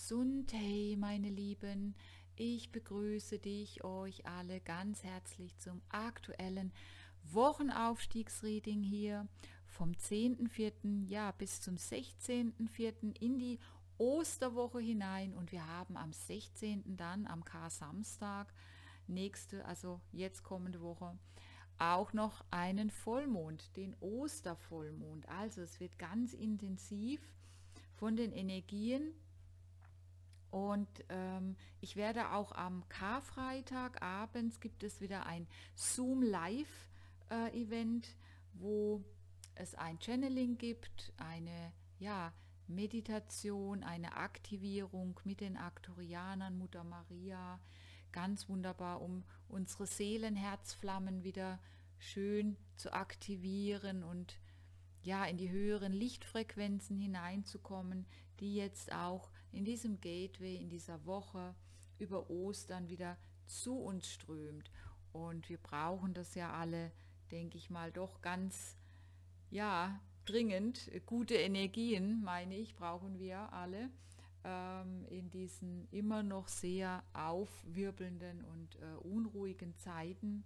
Sundhei, meine Lieben, ich begrüße euch alle ganz herzlich zum aktuellen Wochenaufstiegsreading hier vom 10.04. ja, bis zum 16.04. in die Osterwoche hinein, und wir haben am 16. dann am Kar-Samstag, also jetzt kommende Woche, auch noch einen Vollmond, den Ostervollmond. Also es wird ganz intensiv von den Energien. Und ich werde auch am Karfreitag abends, gibt es wieder ein Zoom-Live-Event, wo es ein Channeling gibt, eine Meditation, eine Aktivierung mit den Arcturianern, Mutter Maria. Ganz wunderbar, um unsere Seelenherzflammen wieder schön zu aktivieren und in die höheren Lichtfrequenzen hineinzukommen, die jetzt auch in diesem Gateway, in dieser Woche über Ostern wieder zu uns strömt. Und wir brauchen das ja alle, denke ich mal, doch ganz, dringend. Gute Energien, meine ich, brauchen wir alle in diesen immer noch sehr aufwirbelnden und unruhigen Zeiten.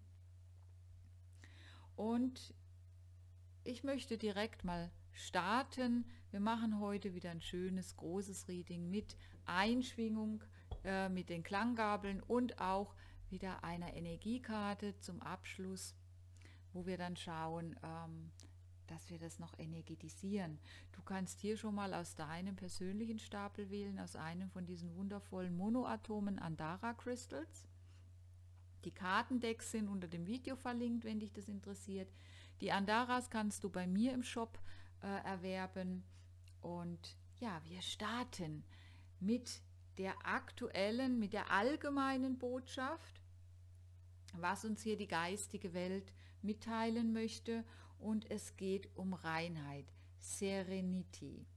Und ich möchte direkt mal starten. Wir machen heute wieder ein schönes, großes Reading mit Einschwingung, mit den Klanggabeln und auch wieder einer Energiekarte zum Abschluss, wo wir dann schauen, dass wir das noch energetisieren. Du kannst hier schon mal aus deinem persönlichen Stapel wählen, aus einem von diesen wundervollen Monoatomen Andara Crystals. Die Kartendecks sind unter dem Video verlinkt, wenn dich das interessiert. Die Andaras kannst du bei mir im Shop erwerben. Und wir starten mit der allgemeinen Botschaft, was uns hier die geistige Welt mitteilen möchte. Und es geht um Reinheit, Serenity.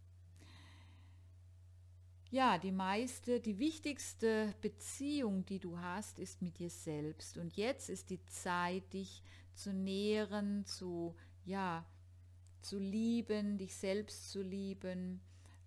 Ja, die wichtigste Beziehung, die du hast, ist mit dir selbst. Und jetzt ist die Zeit, dich zu nähren, zu lieben, dich selbst zu lieben,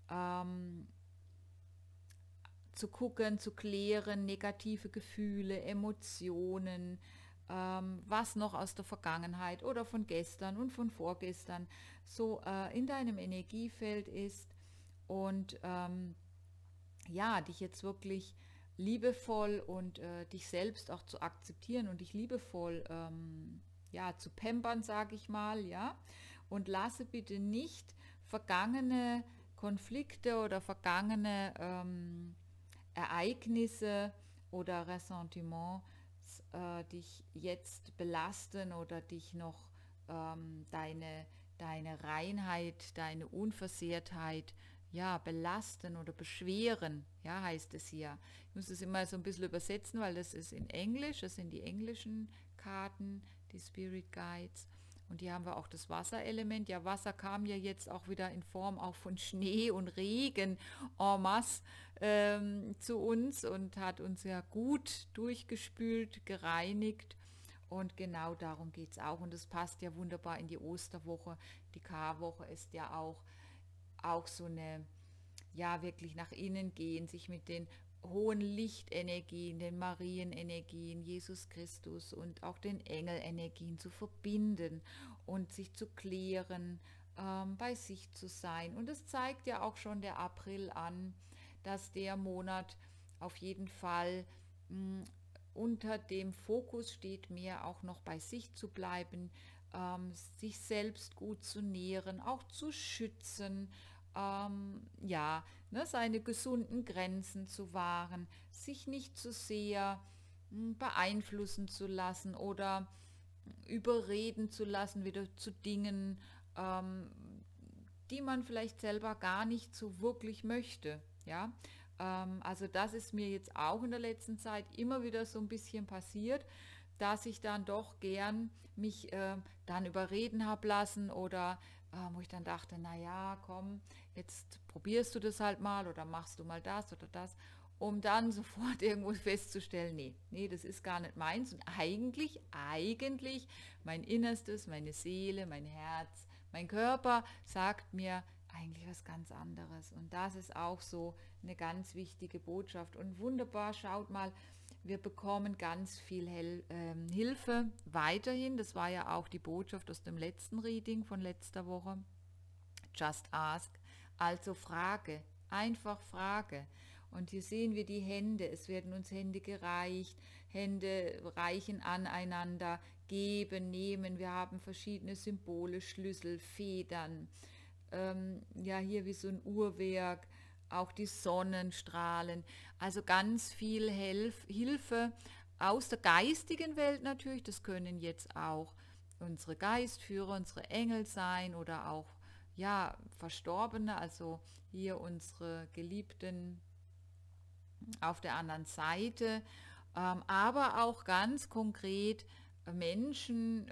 zu gucken, zu klären, negative Gefühle, Emotionen, was noch aus der Vergangenheit oder von gestern und von vorgestern so in deinem Energiefeld ist. Und dich jetzt wirklich liebevoll und dich selbst auch zu akzeptieren und dich liebevoll zu pampern, sage ich mal, und lasse bitte nicht vergangene Konflikte oder vergangene Ereignisse oder Ressentiments dich jetzt belasten oder dich noch deine Reinheit, deine Unversehrtheit belasten oder beschweren, heißt es hier. Ich muss es immer so ein bisschen übersetzen, weil das ist in Englisch, das sind die englischen Karten, die Spirit Guides. Und hier haben wir auch das Wasserelement. Ja, Wasser kam ja jetzt auch wieder in Form auch von Schnee und Regen en masse zu uns und hat uns ja gut durchgespült, gereinigt. Und genau darum geht es auch. Und das passt ja wunderbar in die Osterwoche. Die Karwoche ist ja auch so eine, wirklich nach innen gehen, sich mit den hohen Lichtenergien, den Marienenergien, Jesus Christus und auch den Engelenergien zu verbinden und sich zu klären, bei sich zu sein. Und es zeigt ja auch schon der April an, dass der Monat auf jeden Fall unter dem Fokus steht, mehr auch noch bei sich zu bleiben, sich selbst gut zu nähren, auch zu schützen, seine gesunden Grenzen zu wahren, sich nicht zu sehr beeinflussen zu lassen oder überreden zu lassen, wieder zu Dingen, die man vielleicht selber gar nicht so wirklich möchte. Also das ist mir jetzt auch in der letzten Zeit immer wieder so ein bisschen passiert, dass ich dann doch gern mich dann überreden habe lassen oder wo ich dann dachte, naja, komm, jetzt probierst du das halt mal oder machst du mal das oder das, um dann sofort irgendwo festzustellen, nee, das ist gar nicht meins. Und eigentlich, mein Innerstes, meine Seele, mein Herz, mein Körper sagt mir, eigentlich was ganz anderes. Und das ist auch so eine ganz wichtige Botschaft. Und wunderbar, schaut mal, wir bekommen ganz viel Hilfe weiterhin. Das war ja auch die Botschaft aus dem letzten Reading von letzter Woche. Just ask. Also Frage, einfach Frage. Und hier sehen wir die Hände. Es werden uns Hände gereicht. Hände reichen aneinander, geben, nehmen. Wir haben verschiedene Symbole, Schlüssel, Federn. Ja, hier wie so ein Uhrwerk. Auch die Sonnenstrahlen. Also ganz viel Hilfe aus der geistigen Welt natürlich. Das können jetzt auch unsere Geistführer, unsere Engel sein oder auch ja, Verstorbene, also hier unsere Geliebten auf der anderen Seite, aber auch ganz konkret Menschen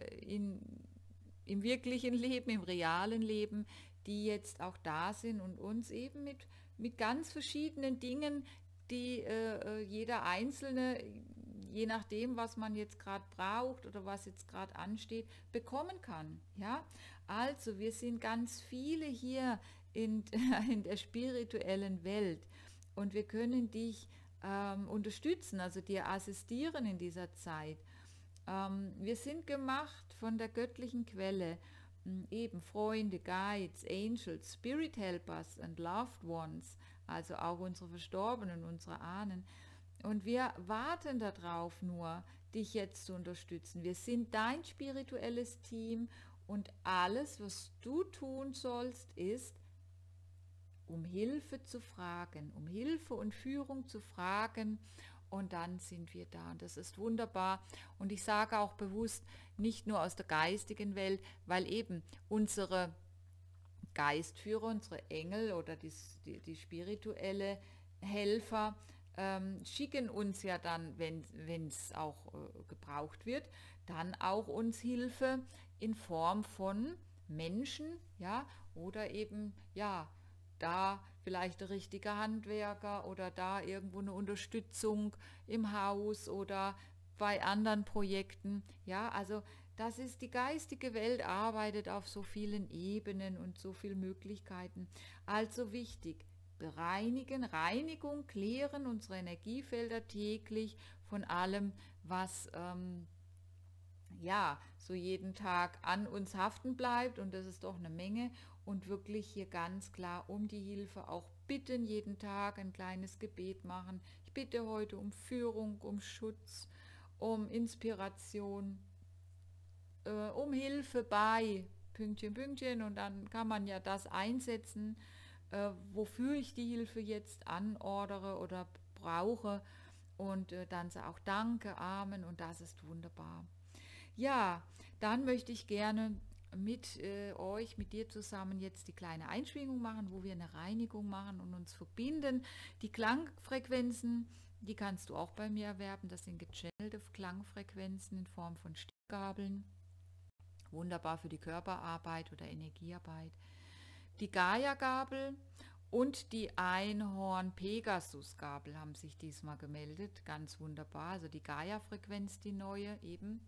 im wirklichen Leben, im realen Leben, die jetzt auch da sind und uns eben mit ganz verschiedenen Dingen, die jeder Einzelne, je nachdem, was man jetzt gerade braucht oder was jetzt gerade ansteht, bekommen kann. Ja? Also wir sind ganz viele hier in der spirituellen Welt und wir können dich unterstützen, also dir assistieren in dieser Zeit. Wir sind gemacht von der göttlichen Quelle, eben Freunde, Guides, Angels, Spirit Helpers and Loved Ones, also auch unsere Verstorbenen, unsere Ahnen. Und wir warten darauf nur, dich jetzt zu unterstützen. Wir sind dein spirituelles Team und alles, was du tun sollst, ist, um Hilfe zu fragen, um Hilfe und Führung zu fragen und dann sind wir da und das ist wunderbar und ich sage auch bewusst nicht nur aus der geistigen Welt, weil eben unsere Geistführer, unsere Engel oder die spirituelle Helfer schicken uns ja dann, wenn es auch gebraucht wird, dann auch uns Hilfe in Form von Menschen, ja, oder eben, ja, da vielleicht der richtige Handwerker oder da irgendwo eine Unterstützung im Haus oder bei anderen Projekten. Ja, also das ist die geistige Welt, arbeitet auf so vielen Ebenen und so vielen Möglichkeiten. Also wichtig, bereinigen, Reinigung, klären unsere Energiefelder täglich von allem, was ja, so jeden Tag an uns haften bleibt und das ist doch eine Menge und wirklich hier ganz klar um die Hilfe auch bitten, jeden Tag ein kleines Gebet machen. Ich bitte heute um Führung, um Schutz, um Inspiration, um Hilfe bei Pünktchen, Pünktchen und dann kann man ja das einsetzen, wofür ich die Hilfe jetzt anordere oder brauche und dann auch Danke, Amen und das ist wunderbar. Ja, dann möchte ich gerne mit euch, mit dir zusammen jetzt die kleine Einschwingung machen, wo wir eine Reinigung machen und uns verbinden. Die Klangfrequenzen, die kannst du auch bei mir erwerben. Das sind gechannelte Klangfrequenzen in Form von Stimmgabeln. Wunderbar für die Körperarbeit oder Energiearbeit. Die Gaia-Gabel und die Einhorn-Pegasus-Gabel haben sich diesmal gemeldet. Ganz wunderbar. Also die Gaia-Frequenz, die neue eben.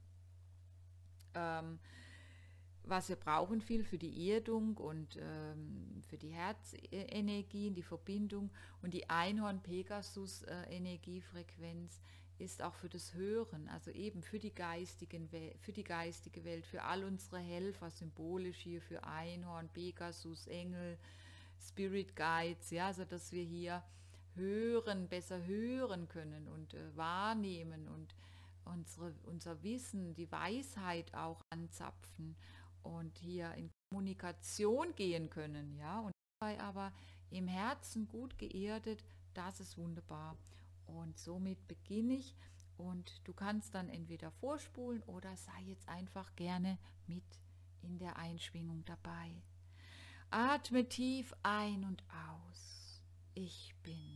Was wir brauchen viel für die Erdung und für die Herzenergien, die Verbindung und die Einhorn-Pegasus-Energiefrequenz ist auch für das Hören, also eben für die geistige Welt, für all unsere Helfer, symbolisch hier für Einhorn, Pegasus, Engel, Spirit Guides, ja, so dass wir hier hören, besser hören können und wahrnehmen und unser Wissen, die Weisheit auch anzapfen und hier in Kommunikation gehen können, ja, und dabei aber im Herzen gut geerdet, das ist wunderbar. Und somit beginne ich und du kannst dann entweder vorspulen oder sei jetzt einfach gerne mit in der Einschwingung dabei. Atme tief ein und aus. Ich bin.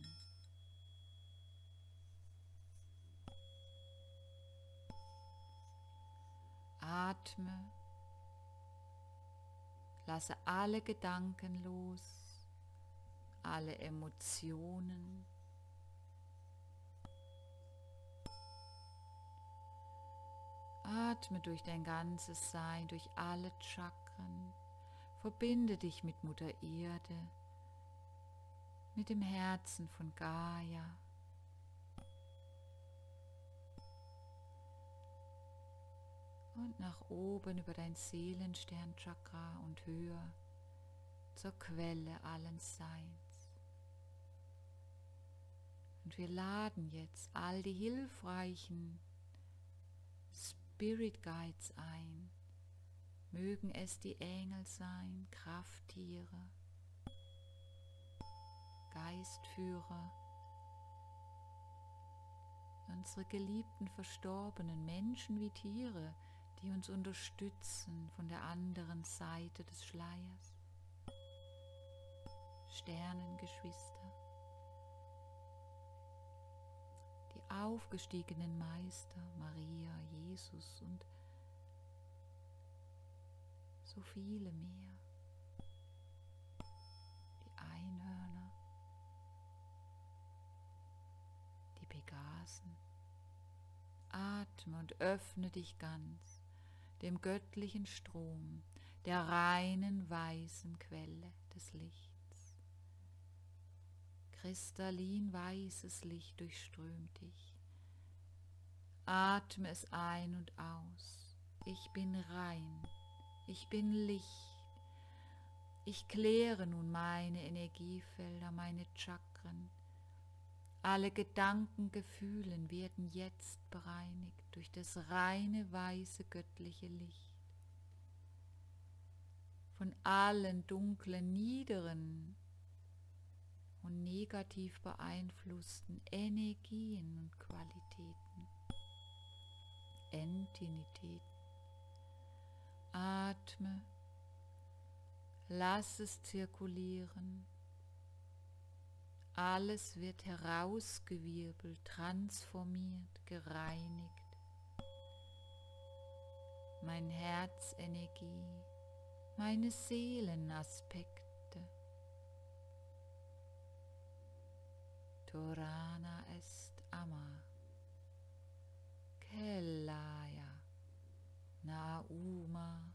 Atme. Lasse alle Gedanken los, alle Emotionen. Atme durch dein ganzes Sein, durch alle Chakren, Verbinde dich mit Mutter Erde, mit dem Herzen von Gaia. Und nach oben über dein Seelensternchakra und höher zur Quelle allen Seins. Und wir laden jetzt all die hilfreichen Spirit Guides ein. Mögen es die Engel sein, Krafttiere, Geistführer, unsere geliebten verstorbenen Menschen wie Tiere, die uns unterstützen von der anderen Seite des Schleiers. Sternengeschwister, die aufgestiegenen Meister, Maria, Jesus und so viele mehr, die Einhörner, die Pegasen. Atme und öffne dich ganz dem göttlichen Strom, der reinen weißen Quelle des Lichts. Kristallin weißes Licht durchströmt dich. Atme es ein und aus. Ich bin rein, ich bin Licht. Ich kläre nun meine Energiefelder, meine Chakren. Alle Gedanken, Gefühlen werden jetzt bereinigt durch das reine, weiße, göttliche Licht. Von allen dunklen, niederen und negativ beeinflussten Energien und Qualitäten, Entitäten. Atme, lass es zirkulieren. Alles wird herausgewirbelt, transformiert, gereinigt. Mein Herzenergie, meine Seelenaspekte. Torana est ama, Kellaya, Nauma,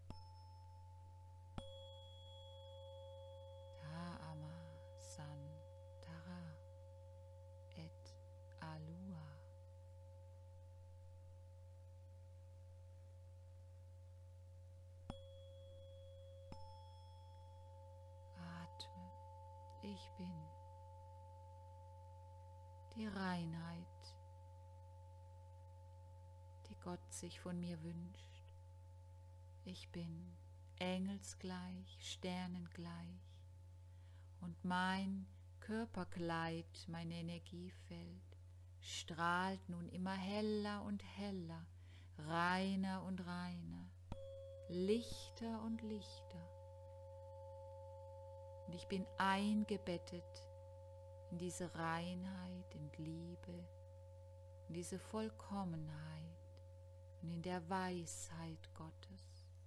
Taama, San. Tara et Alua. Atme, ich bin die Reinheit, die Gott sich von mir wünscht. Ich bin engelsgleich, sternengleich und mein Körperkleid, mein Energiefeld, strahlt nun immer heller und heller, reiner und reiner, lichter und lichter. Und ich bin eingebettet in diese Reinheit, in Liebe, in diese Vollkommenheit und in der Weisheit Gottes.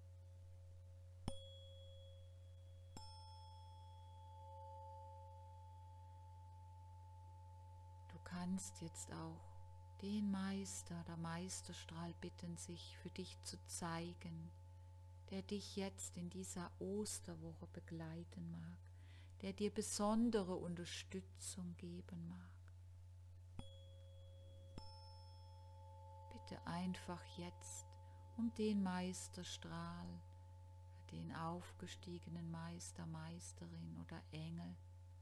Du kannst jetzt auch den Meister, der Meisterstrahl bitten, sich für dich zu zeigen, der dich jetzt in dieser Osterwoche begleiten mag, der dir besondere Unterstützung geben mag. Bitte einfach jetzt um den Meisterstrahl, den aufgestiegenen Meister, Meisterin oder Engel,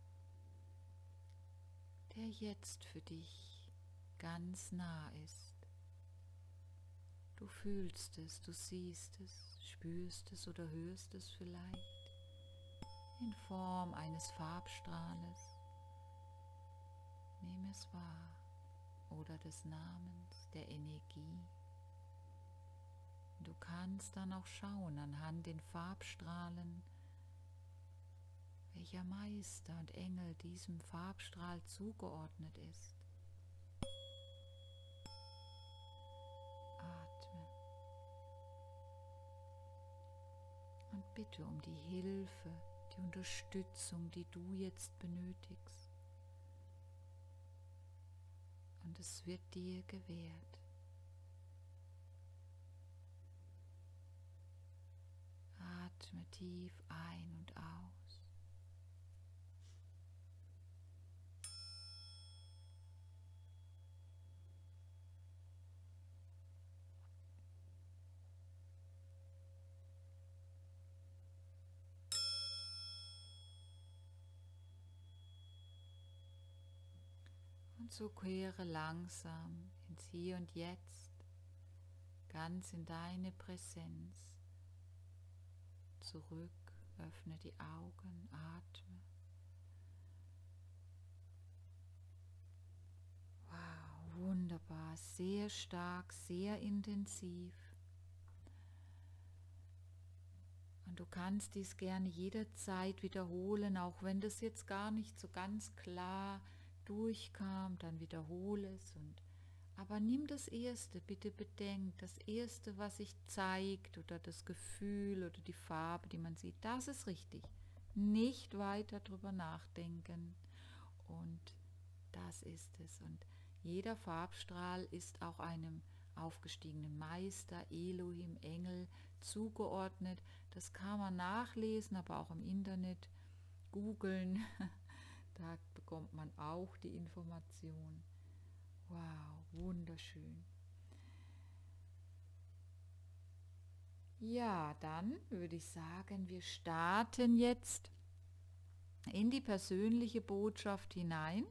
der jetzt für dich ganz nah ist. Du fühlst es, du siehst es, spürst es oder hörst es vielleicht in Form eines Farbstrahles. Nimm es wahr oder des Namens, der Energie. Du kannst dann auch schauen anhand den Farbstrahlen, welcher Meister und Engel diesem Farbstrahl zugeordnet ist. Atme und bitte um die Hilfe, die Unterstützung, die du jetzt benötigst. Und es wird dir gewährt. Atme Atme tief ein und aus. Und so kehre langsam ins Hier und Jetzt, ganz in deine Präsenz zurück. Öffne die Augen, atme. Wow, wunderbar, sehr stark, sehr intensiv. Und du kannst dies gerne jederzeit wiederholen, auch wenn das jetzt gar nicht so ganz klar durchkam, dann wiederhole es. Aber nimm das Erste, bitte bedenk, das Erste, was sich zeigt oder das Gefühl oder die Farbe, die man sieht, das ist richtig. Nicht weiter drüber nachdenken und das ist es. Und jeder Farbstrahl ist auch einem aufgestiegenen Meister, Elohim, Engel zugeordnet. Das kann man nachlesen, aber auch im Internet googeln. Da bekommt man auch die Information. Wow, wunderschön. Ja, dann würde ich sagen, wir starten jetzt in die persönliche Botschaft hinein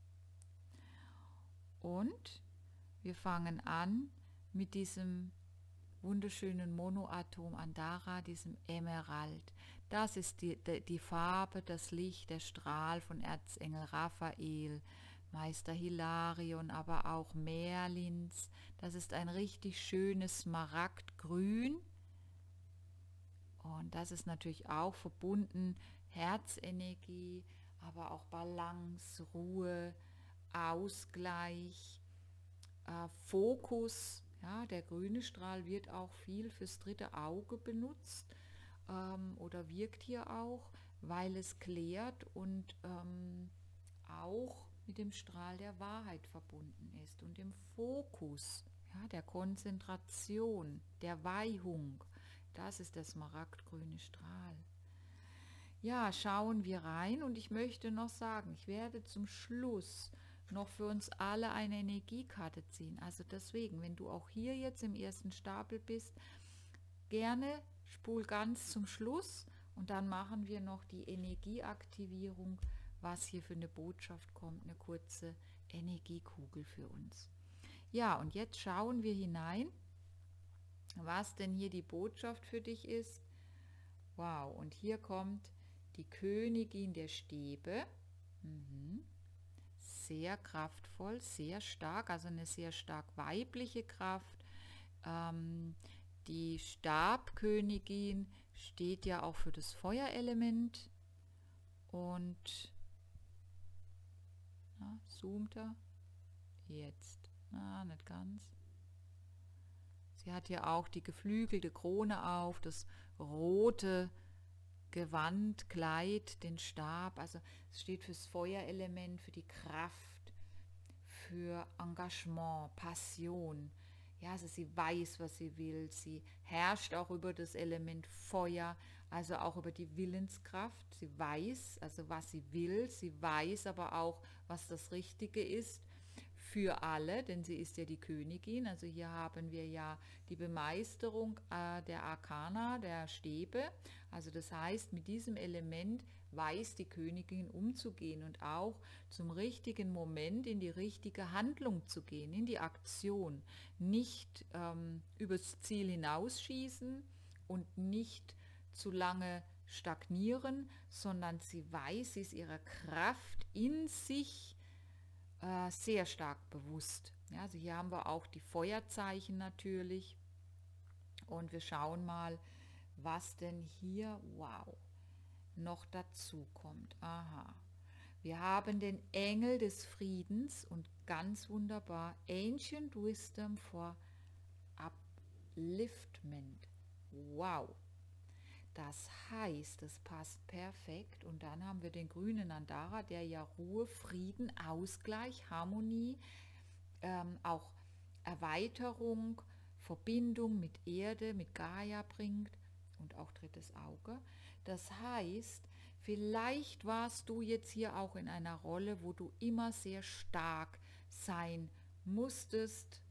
und wir fangen an mit diesem wunderschönen Monoatom Andara, diesem Emerald. Das ist die Farbe, das Licht, der Strahl von Erzengel Raphael, Meister Hilarion, aber auch Merlins. Das ist ein richtig schönes Smaragdgrün. Und das ist natürlich auch verbunden, Herzenergie, aber auch Balance, Ruhe, Ausgleich, Fokus. Ja, der grüne Strahl wird auch viel fürs dritte Auge benutzt oder wirkt hier auch, weil es klärt und auch mit dem Strahl der Wahrheit verbunden ist und dem Fokus, ja, der Konzentration, der Weihung. Das ist der smaragdgrüne Strahl. Ja, schauen wir rein und ich möchte noch sagen, ich werde zum Schluss noch für uns alle eine Energiekarte ziehen. Also deswegen, wenn du auch hier jetzt im ersten Stapel bist, gerne spul ganz zum Schluss und dann machen wir noch die Energieaktivierung, was hier für eine Botschaft kommt, eine kurze Energiekugel für uns. Ja, und jetzt schauen wir hinein, was denn hier die Botschaft für dich ist. Wow, und hier kommt die Königin der Stäbe. Sehr kraftvoll, sehr stark, also eine sehr stark weibliche Kraft. Die Stabkönigin steht ja auch für das Feuerelement und zoomt er jetzt, nicht ganz. Sie hat ja auch die geflügelte Krone auf, das rote Gewand, Kleid, den Stab, also es steht fürs Feuerelement, für die Kraft, für Engagement, Passion. Ja, also sie weiß, was sie will, sie herrscht auch über das Element Feuer, also auch über die Willenskraft. Sie weiß, also was sie will, sie weiß aber auch, was das Richtige ist für alle, denn sie ist ja die Königin. Also hier haben wir ja die Bemeisterung der Arkana, der Stäbe. Also das heißt, mit diesem Element weiß die Königin umzugehen und auch zum richtigen Moment in die richtige Handlung zu gehen, in die Aktion. Nicht übers Ziel hinausschießen und nicht zu lange stagnieren, sondern sie weiß, sie ist ihrer Kraft in sich sehr stark bewusst. Ja, also hier haben wir auch die Feuerzeichen natürlich und wir schauen mal, was denn hier, wow, noch dazu kommt. Aha, wir haben den Engel des Friedens und ganz wunderbar, Ancient Wisdom for Upliftment. Wow. Das heißt, es passt perfekt und dann haben wir den grünen Andara, der ja Ruhe, Frieden, Ausgleich, Harmonie, auch Erweiterung, Verbindung mit Erde, mit Gaia bringt und auch drittes Auge. Das heißt, vielleicht warst du jetzt hier auch in einer Rolle, wo du immer sehr stark sein musstest,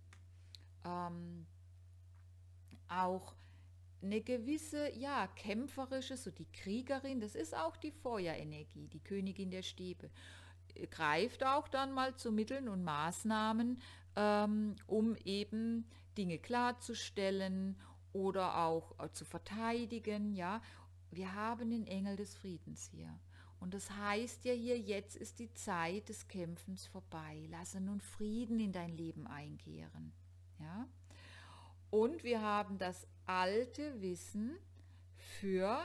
auch eine gewisse, ja, kämpferische, so die Kriegerin, das ist auch die Feuerenergie, die Königin der Stäbe, greift auch dann mal zu Mitteln und Maßnahmen, um eben Dinge klarzustellen oder auch zu verteidigen, ja. Wir haben den Engel des Friedens hier. Und das heißt ja hier, jetzt ist die Zeit des Kämpfens vorbei. Lasse nun Frieden in dein Leben einkehren, ja. Und wir haben das alte Wissen für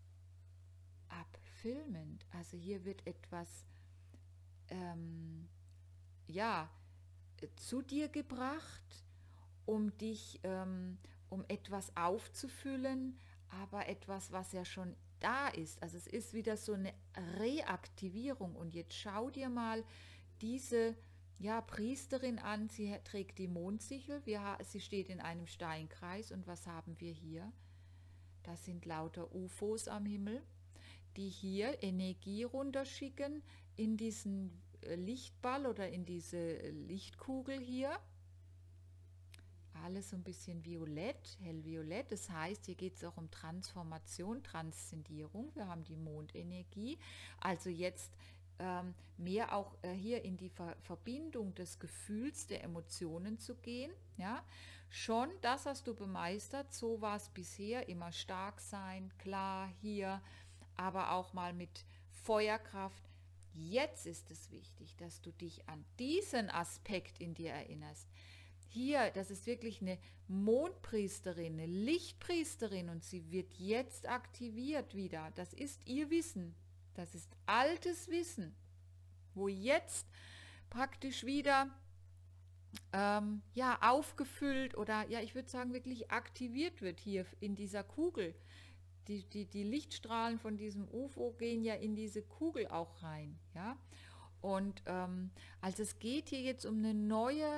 abfilmend. Also hier wird etwas ja, zu dir gebracht, um dich, um etwas aufzufüllen, aber etwas, was ja schon da ist. Also es ist wieder so eine Reaktivierung. Und jetzt schau dir mal diese, ja, Priesterin an. Sie trägt die Mondsichel. Sie steht in einem Steinkreis. Und was haben wir hier? Das sind lauter UFOs am Himmel, die hier Energie runterschicken in diesen Lichtball oder in diese Lichtkugel hier. Alles so ein bisschen violett, hellviolett. Das heißt, hier geht es auch um Transformation, Transzendierung. Wir haben die Mondenergie. Also jetzt mehr auch hier in die Verbindung des Gefühls, der Emotionen zu gehen. Ja? Schon das hast du bemeistert. So war es bisher. Immer stark sein, klar hier, aber auch mal mit Feuerkraft. Jetzt ist es wichtig, dass du dich an diesen Aspekt in dir erinnerst. Hier, das ist wirklich eine Mondpriesterin, eine Lichtpriesterin und sie wird jetzt aktiviert wieder. Das ist ihr Wissen. Das ist altes Wissen, wo jetzt praktisch wieder ja, aufgefüllt oder ja, ich würde sagen wirklich aktiviert wird hier in dieser Kugel. Die Lichtstrahlen von diesem UFO gehen ja in diese Kugel auch rein. Ja? Und also es geht hier jetzt um einen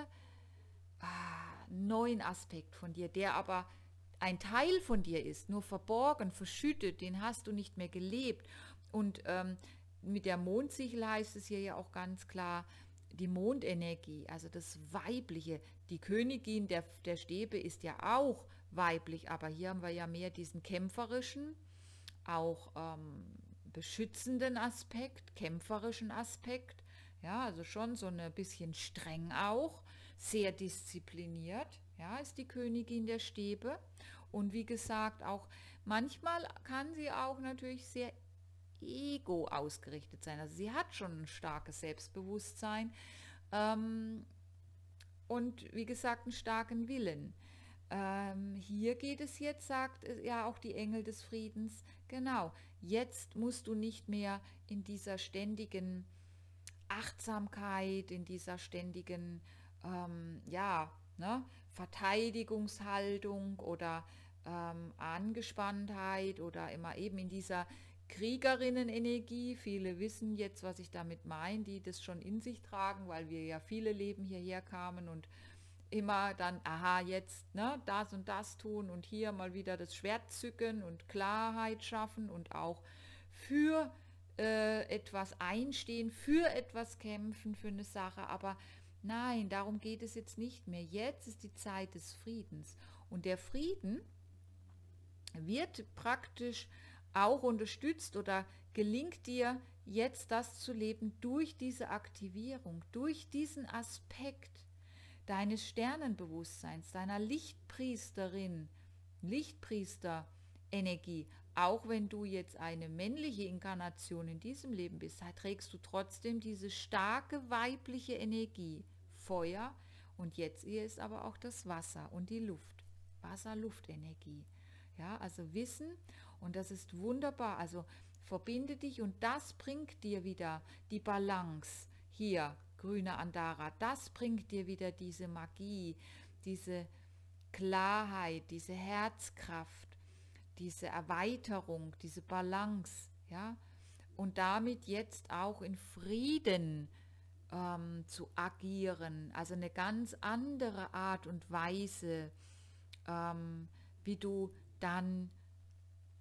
neuen Aspekt von dir, der aber ein Teil von dir ist, nur verborgen, verschüttet, den hast du nicht mehr gelebt. Und mit der Mondsichel heißt es hier ja auch ganz klar, die Mondenergie, also das Weibliche, die Königin der Stäbe ist ja auch weiblich, aber hier haben wir ja mehr diesen kämpferischen, auch beschützenden Aspekt, kämpferischen Aspekt, ja, also schon so ein bisschen streng auch, sehr diszipliniert, ja, ist die Königin der Stäbe. Und wie gesagt, auch manchmal kann sie auch natürlich sehr ego ausgerichtet sein. Also sie hat schon ein starkes Selbstbewusstsein und wie gesagt einen starken Willen. Hier geht es jetzt, sagt ja auch die Engel des Friedens, genau, jetzt musst du nicht mehr in dieser ständigen Achtsamkeit, in dieser ständigen ja, ne, Verteidigungshaltung oder Angespanntheit oder immer eben in dieser Kriegerinnenenergie. Viele wissen jetzt, was ich damit meine, die das schon in sich tragen, weil wir ja viele Leben hierher kamen und immer dann, aha, jetzt ne, das und das tun und hier mal wieder das Schwert zücken und Klarheit schaffen und auch für etwas einstehen, für etwas kämpfen, für eine Sache, aber nein, darum geht es jetzt nicht mehr. Jetzt ist die Zeit des Friedens. Und der Frieden wird praktisch auch unterstützt oder gelingt dir jetzt das zu leben durch diese Aktivierung, durch diesen Aspekt deines Sternenbewusstseins, deiner Lichtpriesterin, Lichtpriester-Energie. Auch wenn du jetzt eine männliche Inkarnation in diesem Leben bist, trägst du trotzdem diese starke weibliche Energie, Feuer, und jetzt hier ist aber auch das Wasser und die Luft, Wasser-Luft-Energie. Ja, also Wissen, und das ist wunderbar, also verbinde dich und das bringt dir wieder die Balance hier, grüne Andara, das bringt dir wieder diese Magie, diese Klarheit, diese Herzkraft, diese Erweiterung, diese Balance, ja, und damit jetzt auch in Frieden zu agieren, also eine ganz andere Art und Weise, wie du dann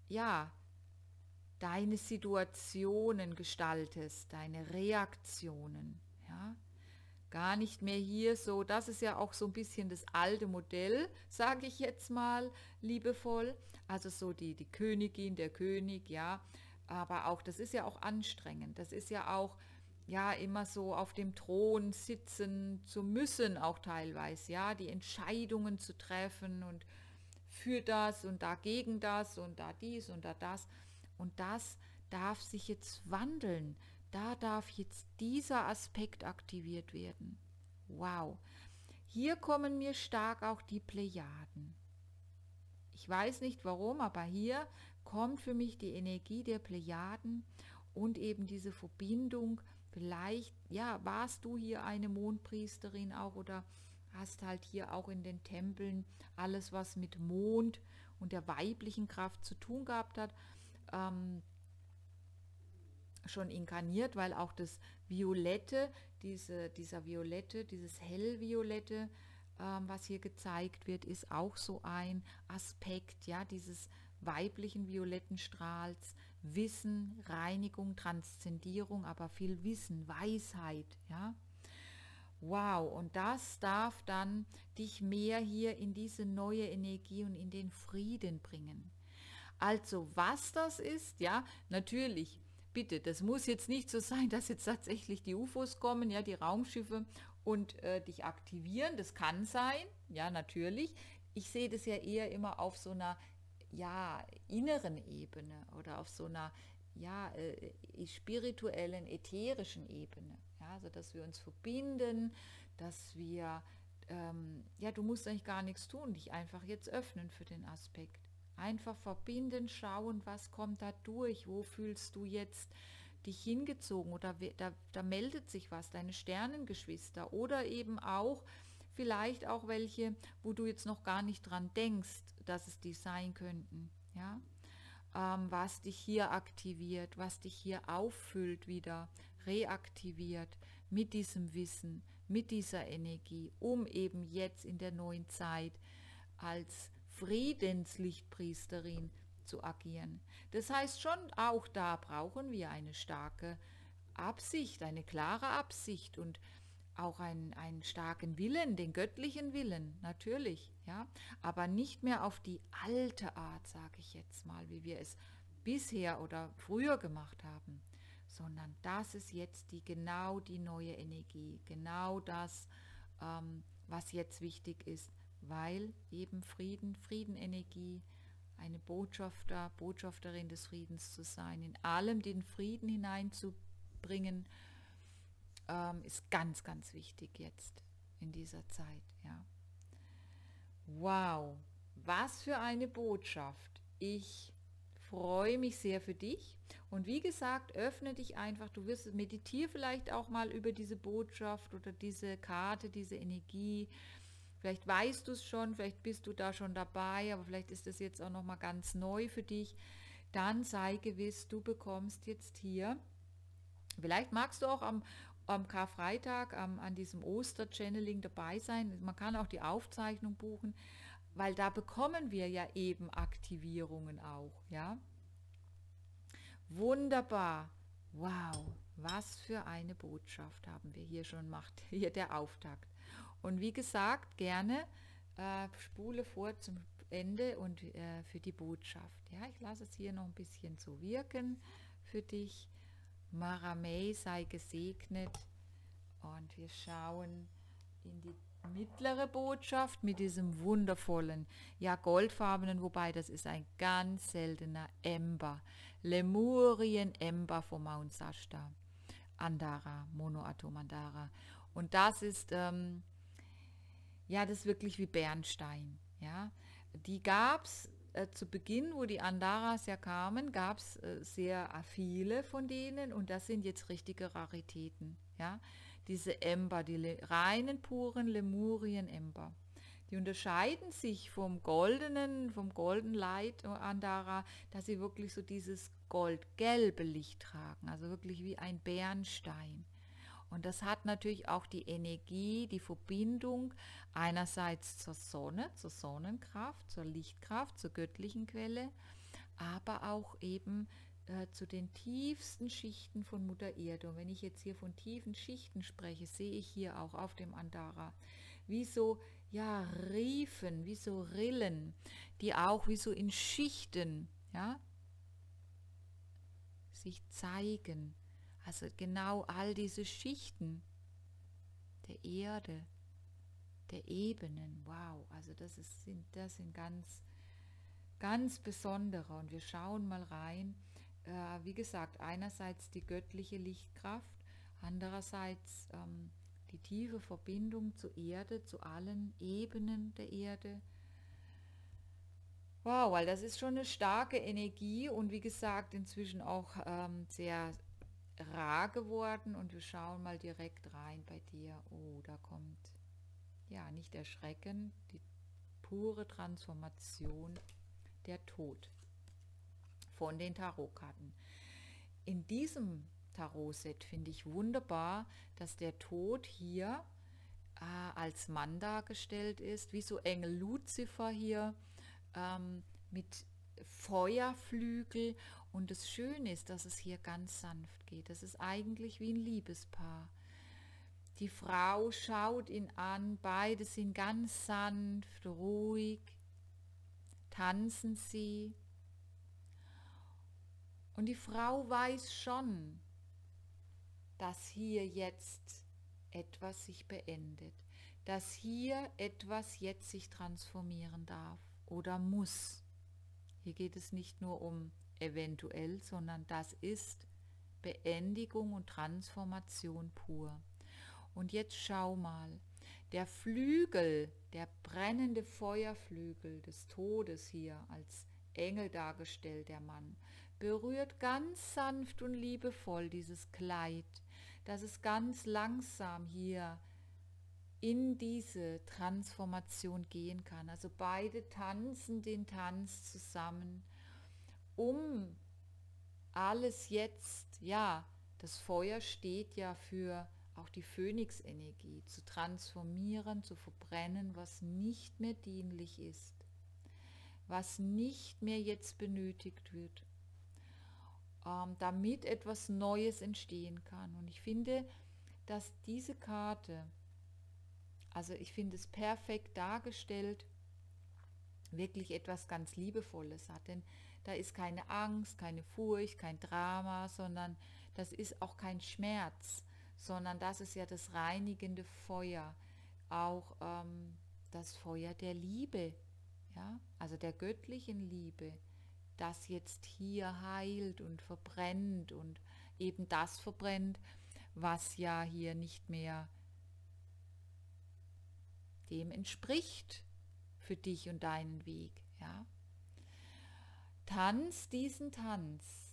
ja, deine Situationen gestaltest, deine Reaktionen, ja. Gar nicht mehr hier so, das ist ja auch so ein bisschen das alte Modell, sage ich jetzt mal liebevoll. Also so die Königin, der König, ja. Aber auch, das ist ja auch anstrengend. Das ist ja auch, ja, immer so auf dem Thron sitzen zu müssen, auch teilweise, ja. Die Entscheidungen zu treffen und für das und dagegen das und da dies und da das. Und das darf sich jetzt wandeln. Da darf jetzt dieser Aspekt aktiviert werden. Wow. Hier kommen mir stark auch die Plejaden. Ich weiß nicht warum, aber hier kommt für mich die Energie der Plejaden und eben diese Verbindung. Vielleicht, ja, warst du hier eine Mondpriesterin auch oder hast halt hier auch in den Tempeln alles, was mit Mond und der weiblichen Kraft zu tun gehabt hat, schon inkarniert, weil auch das Violette, dieses hellviolette, was hier gezeigt wird, ist auch so ein Aspekt, ja, dieses weiblichen violetten Strahls, Wissen, Reinigung, Transzendierung, aber viel Wissen, Weisheit, ja. Wow, und das darf dann dich mehr hier in diese neue Energie und in den Frieden bringen. Also was das ist, ja, natürlich, bitte, das muss jetzt nicht so sein, dass jetzt tatsächlich die UFOs kommen, ja, die Raumschiffe und dich aktivieren. Das kann sein, ja, natürlich. Ich sehe das ja eher immer auf so einer, ja, inneren Ebene oder auf so einer, ja, spirituellen, ätherischen Ebene. Ja, also dass wir uns verbinden, dass wir, ja, du musst eigentlich gar nichts tun, dich einfach jetzt öffnen für den Aspekt. Einfach verbinden, schauen, was kommt da durch, wo fühlst du jetzt dich hingezogen oder da meldet sich was, deine Sternengeschwister oder eben auch vielleicht auch welche, wo du jetzt noch gar nicht dran denkst, dass es die sein könnten, ja, was dich hier aktiviert, was dich hier auffüllt wieder, reaktiviert mit diesem Wissen, mit dieser Energie, um eben jetzt in der neuen Zeit als Friedenslichtpriesterin zu agieren. Das heißt schon, auch da brauchen wir eine starke Absicht, eine klare Absicht und auch einen starken Willen, den göttlichen Willen, natürlich, ja, aber nicht mehr auf die alte Art, sage ich jetzt mal, wie wir es bisher oder früher gemacht haben, sondern das ist jetzt genau die neue Energie, genau das, was jetzt wichtig ist, weil eben Friedenenergie, eine Botschafterin des Friedens zu sein, in allem den Frieden hineinzubringen, ist ganz, ganz wichtig jetzt in dieser Zeit. Ja. Wow, was für eine Botschaft. Ich freue mich sehr für dich und wie gesagt, öffne dich einfach, du wirst meditiere vielleicht auch mal über diese Botschaft oder diese Karte, diese Energie. Vielleicht weißt du es schon, vielleicht bist du da schon dabei, aber vielleicht ist es jetzt auch noch mal ganz neu für dich. Dann sei gewiss, du bekommst jetzt hier, vielleicht magst du auch am Karfreitag, an diesem Oster-Channeling dabei sein. Man kann auch die Aufzeichnung buchen, weil da bekommen wir ja eben Aktivierungen auch, ja. Wunderbar. Wow, was für eine Botschaft haben wir hier schon, macht hier der Auftakt. Und wie gesagt, gerne spule vor zum Ende und für die Botschaft. Ja, ich lasse es hier noch ein bisschen so wirken für dich. Maramei sei gesegnet und wir schauen in die mittlere Botschaft mit diesem wundervollen, ja goldfarbenen, wobei das ist ein ganz seltener Ember, Lemurien Ember vom Mount Shasta, Andara, Monoatom Andara. Und das ist, ja, das ist wirklich wie Bernstein. Ja. Die gab es zu Beginn, wo die Andaras ja kamen, gab es sehr viele von denen und das sind jetzt richtige Raritäten. Ja. Diese Ember, die reinen, puren Lemurien-Ember. Die unterscheiden sich vom Golden Light Andara, dass sie wirklich so dieses goldgelbe Licht tragen, also wirklich wie ein Bernstein. Und das hat natürlich auch die Energie, die Verbindung einerseits zur Sonne, zur Sonnenkraft, zur Lichtkraft, zur göttlichen Quelle, aber auch eben zu den tiefsten Schichten von Mutter Erde. Und wenn ich jetzt hier von tiefen Schichten spreche, sehe ich hier auch auf dem Andara, wie so, ja, Riefen, wie so Rillen, die auch wie so in Schichten, ja, sich zeigen. Also genau all diese Schichten der Erde, der Ebenen, wow, also das sind ganz, ganz besondere. Und wir schauen mal rein, wie gesagt, einerseits die göttliche Lichtkraft, andererseits die tiefe Verbindung zur Erde, zu allen Ebenen der Erde. Wow, weil das ist schon eine starke Energie und wie gesagt, inzwischen auch sehr rar geworden. Und wir schauen mal direkt rein bei dir. Oh, da kommt, ja, nicht erschrecken, die pure Transformation, der Tod von den Tarotkarten. In diesem Tarot-Set finde ich wunderbar, dass der Tod hier als Mann dargestellt ist, wie so Engel Luzifer hier mit Feuerflügel. Und das Schöne ist, dass es hier ganz sanft geht. Das ist eigentlich wie ein Liebespaar. Die Frau schaut ihn an, beide sind ganz sanft, ruhig, tanzen sie. Und die Frau weiß schon, dass hier jetzt etwas sich beendet, dass hier etwas jetzt sich transformieren darf oder muss. Hier geht es nicht nur um eventuell, sondern das ist Beendigung und Transformation pur. Und jetzt schau mal, der Flügel, der brennende Feuerflügel des Todes hier als Engel dargestellt, der Mann, berührt ganz sanft und liebevoll dieses Kleid, dass es ganz langsam hier in diese Transformation gehen kann. Also beide tanzen den Tanz zusammen, um alles jetzt, ja, das Feuer steht ja für auch die Phönixenergie, zu transformieren, zu verbrennen, was nicht mehr dienlich ist, was nicht mehr jetzt benötigt wird, damit etwas Neues entstehen kann. Und ich finde, dass diese Karte, also ich finde es perfekt dargestellt, wirklich etwas ganz Liebevolles hat. Denn da ist keine Angst, keine Furcht, kein Drama, sondern das ist auch kein Schmerz, sondern das ist ja das reinigende Feuer, auch das Feuer der Liebe, ja, also der göttlichen Liebe, das jetzt hier heilt und verbrennt und eben das verbrennt, was ja hier nicht mehr dem entspricht für dich und deinen Weg, ja. Tanz diesen Tanz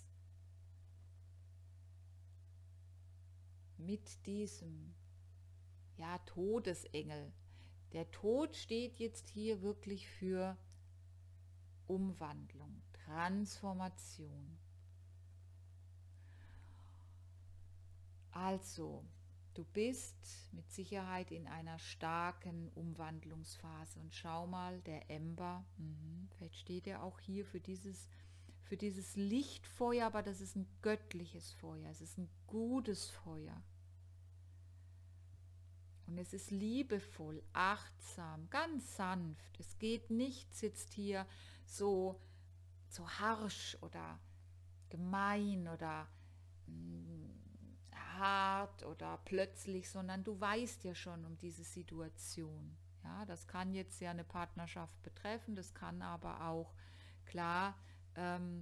mit diesem, ja, Todesengel. Der Tod steht jetzt hier wirklich für Umwandlung, Transformation. Also, du bist mit Sicherheit in einer starken Umwandlungsphase und schau mal, der Ember, vielleicht steht er auch hier für dieses Lichtfeuer, aber das ist ein göttliches Feuer, es ist ein gutes Feuer. Und es ist liebevoll, achtsam, ganz sanft. Es geht nichts jetzt hier so harsch oder gemein oder hart oder plötzlich, sondern du weißt ja schon um diese Situation. Ja, das kann jetzt ja eine Partnerschaft betreffen, das kann aber auch, klar, eine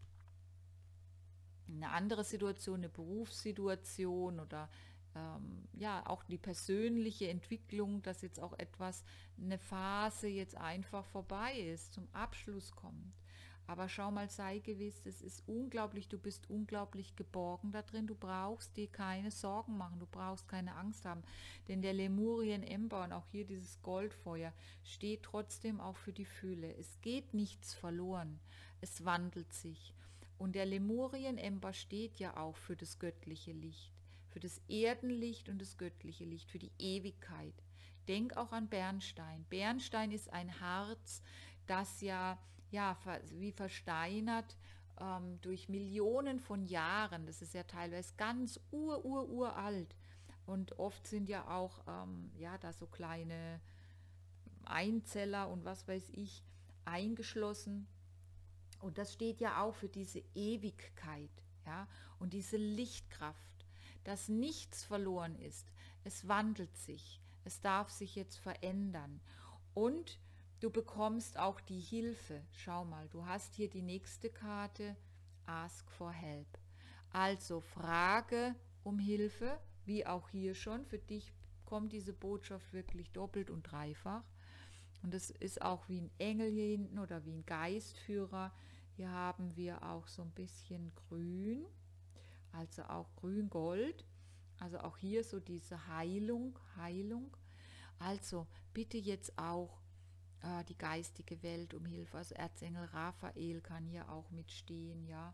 andere Situation, eine Berufssituation oder ja, auch die persönliche Entwicklung, dass jetzt auch eine Phase jetzt einfach vorbei ist, zum Abschluss kommt. Aber schau mal, sei gewiss, es ist unglaublich, du bist unglaublich geborgen da drin, du brauchst dir keine Sorgen machen, du brauchst keine Angst haben, denn der Lemurien Ember und auch hier dieses Goldfeuer steht trotzdem auch für die Fülle. Es geht nichts verloren, es wandelt sich. Und der Lemurien Ember steht ja auch für das göttliche Licht, für das Erdenlicht und das göttliche Licht, für die Ewigkeit. Denk auch an Bernstein. Bernstein ist ein Harz, das ja ja, wie versteinert durch Millionen von Jahren. Das ist ja teilweise ganz uralt. Und oft sind ja auch ja, da so kleine Einzeller und was weiß ich eingeschlossen. Und das steht ja auch für diese Ewigkeit, ja, und diese Lichtkraft, dass nichts verloren ist. Es wandelt sich. Es darf sich jetzt verändern. Und du bekommst auch die Hilfe. Schau mal, du hast hier die nächste Karte, Ask for Help. Also frage um Hilfe, wie auch hier schon. Für dich kommt diese Botschaft wirklich doppelt und dreifach. Und es ist auch wie ein Engel hier hinten oder wie ein Geistführer. Hier haben wir auch so ein bisschen Grün, also auch Grün-Gold. Also auch hier so diese Heilung. Also bitte jetzt auch die geistige Welt um Hilfe. Also Erzengel Raphael kann hier auch mitstehen, ja.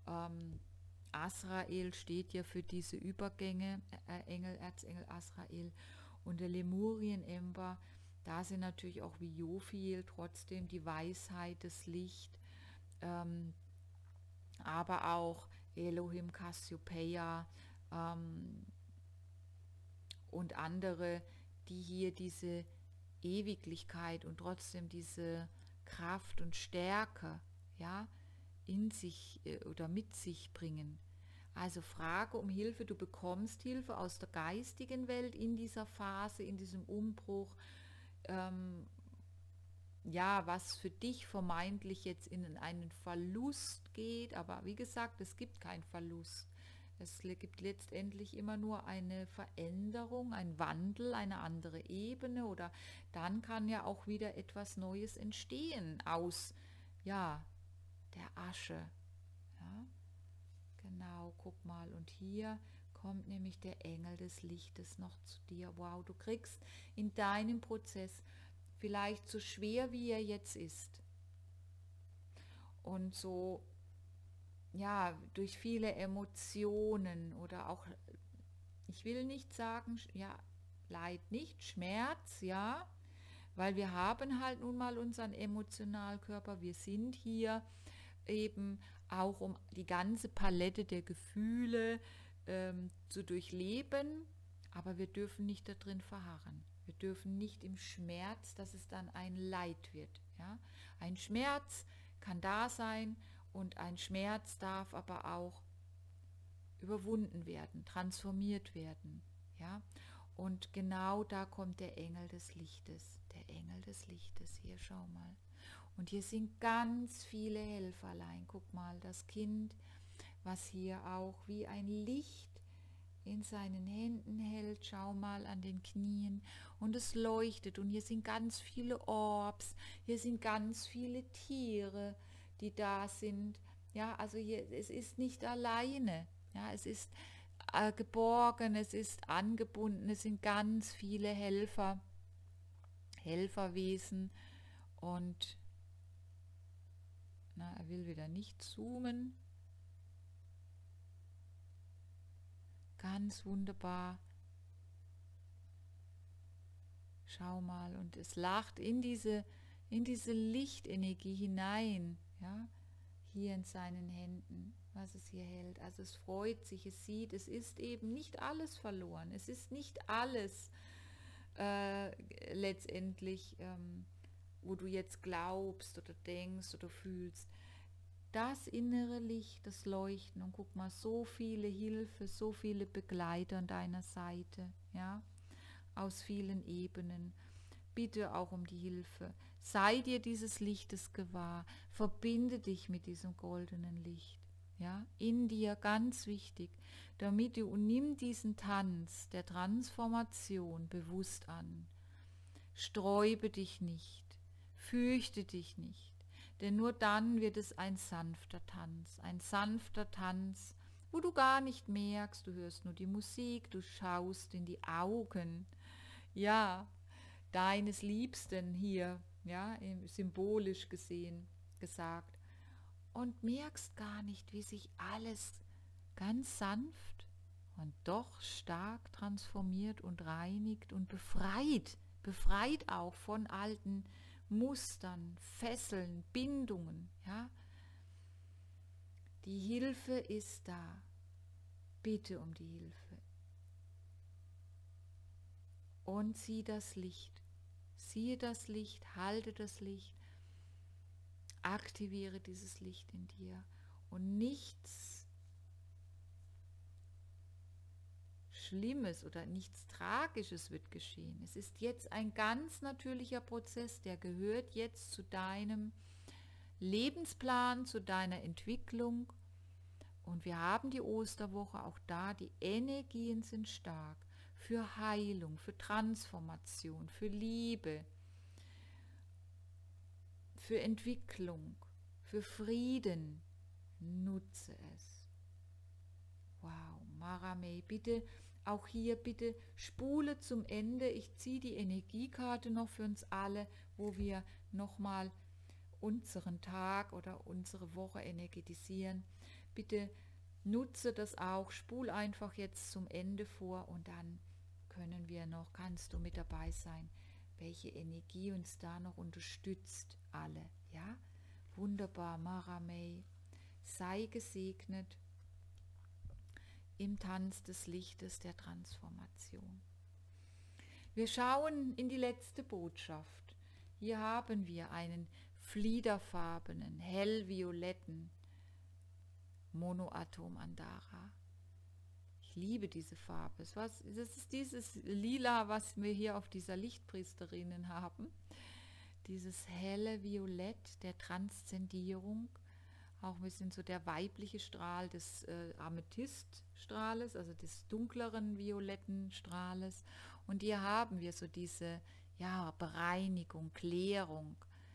Asrael steht ja für diese Übergänge, Erzengel Asrael. Und der Lemurien-Ember, da sind natürlich auch wie Jophiel trotzdem die Weisheit, das Licht, aber auch Elohim Cassiopeia und andere, die hier diese Ewiglichkeit und trotzdem diese Kraft und Stärke, ja, in sich oder mit sich bringen. Also frage um Hilfe, du bekommst Hilfe aus der geistigen Welt in dieser Phase, in diesem Umbruch, ja, was für dich vermeintlich jetzt in einen Verlust geht, aber wie gesagt, es gibt keinen Verlust. Es gibt letztendlich immer nur eine Veränderung, ein Wandel, eine andere Ebene oder dann kann ja auch wieder etwas Neues entstehen aus, ja, der Asche. Ja, genau, guck mal und hier kommt nämlich der Engel des Lichtes noch zu dir. Wow, du kriegst in deinem Prozess vielleicht so schwer wie er jetzt ist und so, ja, durch viele Emotionen oder auch, ich will nicht sagen, ja, Leid nicht, Schmerz, ja, weil wir haben halt nun mal unseren Emotionalkörper, wir sind hier eben auch um die ganze Palette der Gefühle zu durchleben, aber wir dürfen nicht da drin verharren. Wir dürfen nicht im Schmerz, dass es dann ein Leid wird. Ja? Ein Schmerz kann da sein und ein Schmerz darf aber auch überwunden werden, transformiert werden. Ja? Und genau da kommt der Engel des Lichtes. Der Engel des Lichtes, hier schau mal. Und hier sind ganz viele Helferlein. Guck mal, das Kind, was hier auch wie ein Licht in seinen Händen hält, schau mal an den Knien und es leuchtet und hier sind ganz viele Orbs, hier sind ganz viele Tiere, die da sind, ja, also hier, es ist nicht alleine, ja, es ist geborgen, es ist angebunden, es sind ganz viele Helferwesen und na, er will wieder nicht zoomen. Ganz wunderbar. Schau mal, und es lacht in diese Lichtenergie hinein, ja, hier in seinen Händen, was es hier hält. Also es freut sich, es sieht, es ist eben nicht alles verloren. Es ist nicht alles letztendlich, wo du jetzt glaubst oder denkst oder fühlst. Das innere Licht, das Leuchten und guck mal, so viele Hilfe, so viele Begleiter an deiner Seite, ja, aus vielen Ebenen. Bitte auch um die Hilfe. Sei dir dieses Lichtes gewahr, verbinde dich mit diesem goldenen Licht, ja, in dir, ganz wichtig, damit du, und nimm diesen Tanz der Transformation bewusst an. Sträube dich nicht, fürchte dich nicht. Denn nur dann wird es ein sanfter Tanz, wo du gar nicht merkst, du hörst nur die Musik, du schaust in die Augen, ja, deines Liebsten hier, ja, symbolisch gesagt, und merkst gar nicht, wie sich alles ganz sanft und doch stark transformiert und reinigt und befreit auch von alten Mustern, Fesseln, Bindungen, ja. Die Hilfe ist da. Bitte um die Hilfe. Und sieh das Licht. Siehe das Licht, halte das Licht, aktiviere dieses Licht in dir und nichts Schlimmes oder nichts Tragisches wird geschehen. Es ist jetzt ein ganz natürlicher Prozess, der gehört jetzt zu deinem Lebensplan, zu deiner Entwicklung. Und wir haben die Osterwoche, auch da, die Energien sind stark für Heilung, für Transformation, für Liebe, für Entwicklung, für Frieden. Nutze es. Wow, Maramei, bitte, auch hier bitte spule zum Ende. Ich ziehe die Energiekarte noch für uns alle, wo wir nochmal unseren Tag oder unsere Woche energetisieren. Bitte nutze das auch, spul einfach jetzt zum Ende vor und dann kannst du mit dabei sein, welche Energie uns da noch unterstützt, alle, ja? Wunderbar, Maramei, sei gesegnet im Tanz des Lichtes der Transformation. Wir schauen in die letzte Botschaft. Hier haben wir einen fliederfarbenen, hellvioletten Monoatom Andara. Ich liebe diese Farbe. Das ist dieses Lila, was wir hier auf dieser Lichtpriesterinnen haben. Dieses helle Violett der Transzendierung. Auch ein bisschen so der weibliche Strahl des Amethyststrahles, also des dunkleren violetten Strahles. Und hier haben wir so diese Bereinigung, Klärung.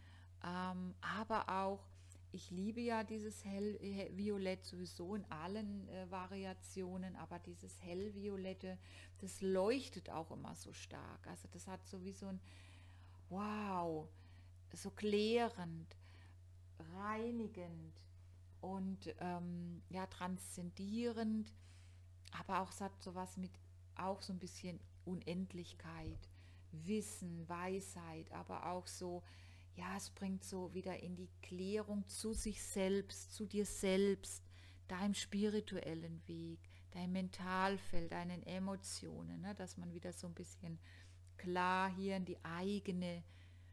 Aber auch, ich liebe ja dieses Hellviolett sowieso in allen Variationen, aber dieses Hellviolette, das leuchtet auch immer so stark. Also das hat so wie so ein Wow, so klärend, reinigend und transzendierend, aber auch es hat sowas mit auch so ein bisschen Unendlichkeit, Wissen, Weisheit, aber auch so, es bringt so wieder in die Klärung zu sich selbst, zu dir selbst, deinem spirituellen Weg, dein Mentalfeld, deinen Emotionen, ne, dass man wieder so ein bisschen klar hier in die eigene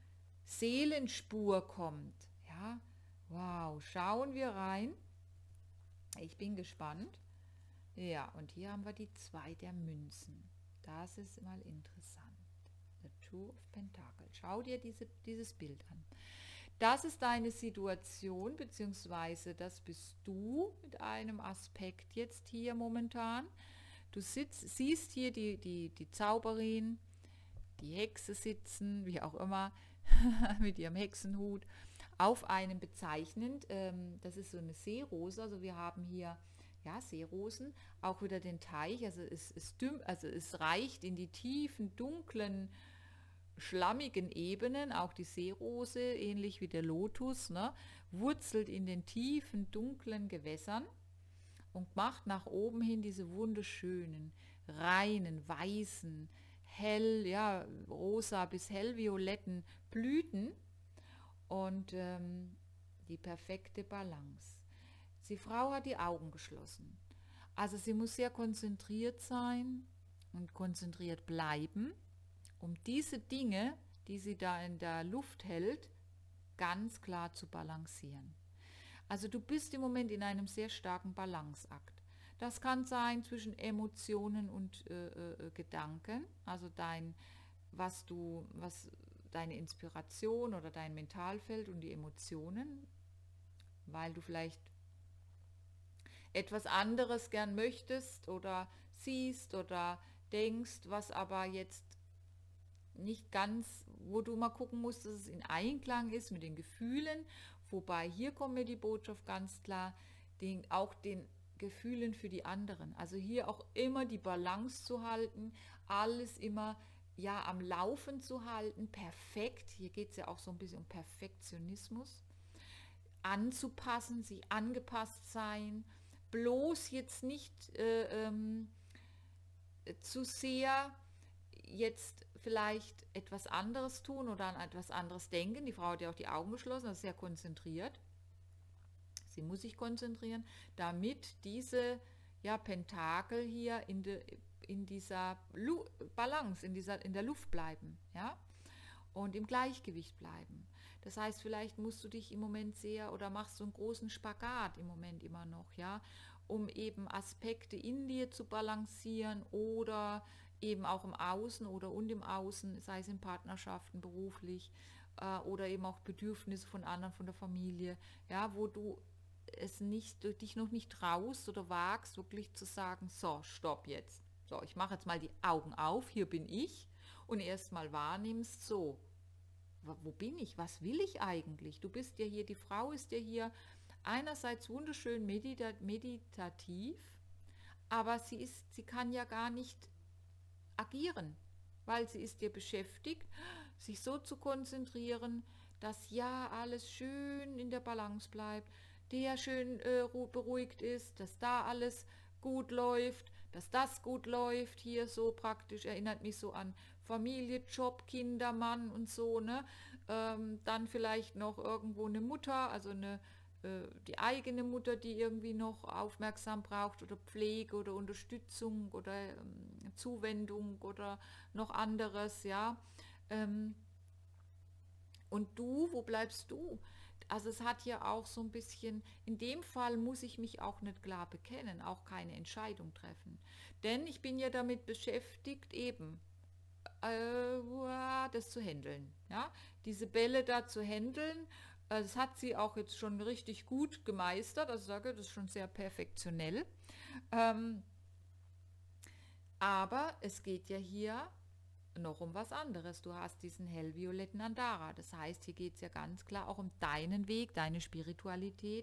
Seelenspur kommt. Ja, wow, schauen wir rein. Ich bin gespannt. Ja, und hier haben wir die 2 der Münzen. Das ist mal interessant. The Two of Pentacles. Schau dir dieses Bild an. Das ist deine Situation, beziehungsweise das bist du mit einem Aspekt jetzt hier momentan. Du siehst hier die Zauberin, die Hexe sitzen, wie auch immer, mit ihrem Hexenhut, auf einem bezeichnend, das ist so eine Seerose, also wir haben hier Seerosen, auch wieder den Teich, also es reicht in die tiefen, dunklen, schlammigen Ebenen, auch die Seerose, ähnlich wie der Lotus, ne, wurzelt in den tiefen, dunklen Gewässern und macht nach oben hin diese wunderschönen, reinen, weißen, hell, rosa bis hellvioletten Blüten und die perfekte Balance. Die Frau hat die Augen geschlossen. Also sie muss sehr konzentriert sein und konzentriert bleiben, um diese Dinge, die sie da in der Luft hält, ganz klar zu balancieren. Also du bist im Moment in einem sehr starken Balanceakt. Das kann sein zwischen Emotionen und Gedanken, also deine Inspiration oder dein Mentalfeld und die Emotionen, weil du vielleicht etwas anderes gern möchtest oder siehst oder denkst, was aber jetzt nicht ganz, wo du mal gucken musst, dass es in Einklang ist mit den Gefühlen, wobei hier kommt mir die Botschaft ganz klar, auch den Gefühlen für die anderen. Also hier auch immer die Balance zu halten, alles immer am Laufen zu halten, perfekt, hier geht es ja auch so ein bisschen um Perfektionismus, anzupassen, sie angepasst sein, bloß jetzt nicht zu sehr jetzt vielleicht etwas anderes tun oder an etwas anderes denken. Die Frau hat ja auch die Augen geschlossen, also sehr konzentriert. Sie muss sich konzentrieren, damit diese Pentakel hier in dieser Balance, in der Luft bleiben, ja, und im Gleichgewicht bleiben. Das heißt, vielleicht musst du dich im Moment sehr oder machst so einen großen Spagat im Moment immer noch, ja, um eben Aspekte in dir zu balancieren oder eben auch im Außen oder und im Außen, sei es in Partnerschaften, beruflich oder eben auch Bedürfnisse von anderen, von der Familie, ja, wo du dich noch nicht traust oder wagst, wirklich zu sagen, so, stopp jetzt. So, ich mache jetzt mal die Augen auf, hier bin ich und erst mal wahrnimmst, so, wo bin ich, was will ich eigentlich? Du bist ja hier, die Frau ist ja hier einerseits wunderschön meditativ, aber sie kann ja gar nicht agieren, weil sie ist dir beschäftigt, sich so zu konzentrieren, dass ja alles schön in der Balance bleibt, der schön beruhigt ist, dass da alles gut läuft, dass das gut läuft, hier so praktisch, erinnert mich so an Familie, Job, Kinder, Mann und so, ne? Dann vielleicht noch irgendwo eine Mutter, also die eigene Mutter, die irgendwie noch aufmerksam braucht oder Pflege oder Unterstützung oder Zuwendung oder noch anderes, ja. Und du, wo bleibst du? Also es hat ja auch so ein bisschen, in dem Fall muss ich mich auch nicht klar bekennen, auch keine Entscheidung treffen. Denn ich bin ja damit beschäftigt, eben das zu handeln. Ja? Diese Bälle da zu handeln, das hat sie auch jetzt schon richtig gut gemeistert, also ich sage, das ist schon sehr perfektionell. Ähm, aber es geht ja hier noch um was anderes. Du hast diesen hellvioletten Andara. Das heißt, hier geht es ja ganz klar auch um deinen Weg, deine Spiritualität,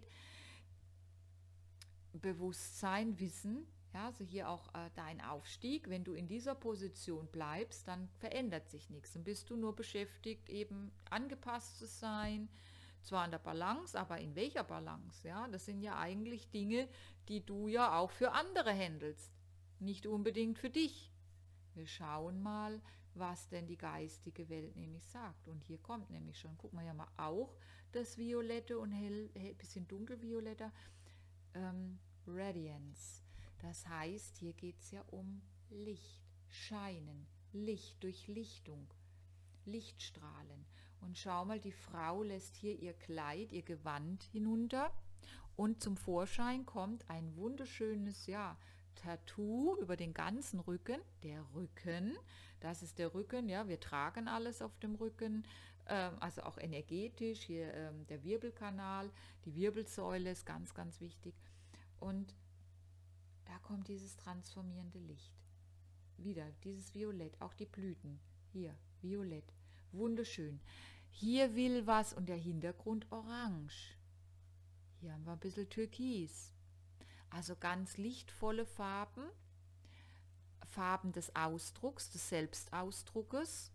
Bewusstsein, Wissen. Ja, also hier auch dein Aufstieg. Wenn du in dieser Position bleibst, dann verändert sich nichts. Dann bist du nur beschäftigt, eben angepasst zu sein. Zwar an der Balance, aber in welcher Balance? Ja, das sind ja eigentlich Dinge, die du ja auch für andere handelst. Nicht unbedingt für dich. Wir schauen mal, was denn die geistige Welt nämlich sagt. Und hier kommt nämlich schon, gucken wir ja mal auch das Violette und bisschen dunkelvioletter, Radiance. Das heißt, hier geht es ja um Licht, Scheinen, Licht, Durchlichtung, Lichtstrahlen. Und schau mal, die Frau lässt hier ihr Kleid, ihr Gewand hinunter und zum Vorschein kommt ein wunderschönes, ja, Tattoo über den ganzen Rücken. Der Rücken, das ist der Rücken, ja, wir tragen alles auf dem Rücken, also auch energetisch, hier der Wirbelkanal, die Wirbelsäule ist ganz, ganz wichtig. Und da kommt dieses transformierende Licht. Wieder dieses Violett, auch die Blüten, hier, Violett, wunderschön. Hier will was und der Hintergrund orange. Hier haben wir ein bisschen Türkis. Also ganz lichtvolle Farben, Farben des Ausdrucks, des Selbstausdruckes,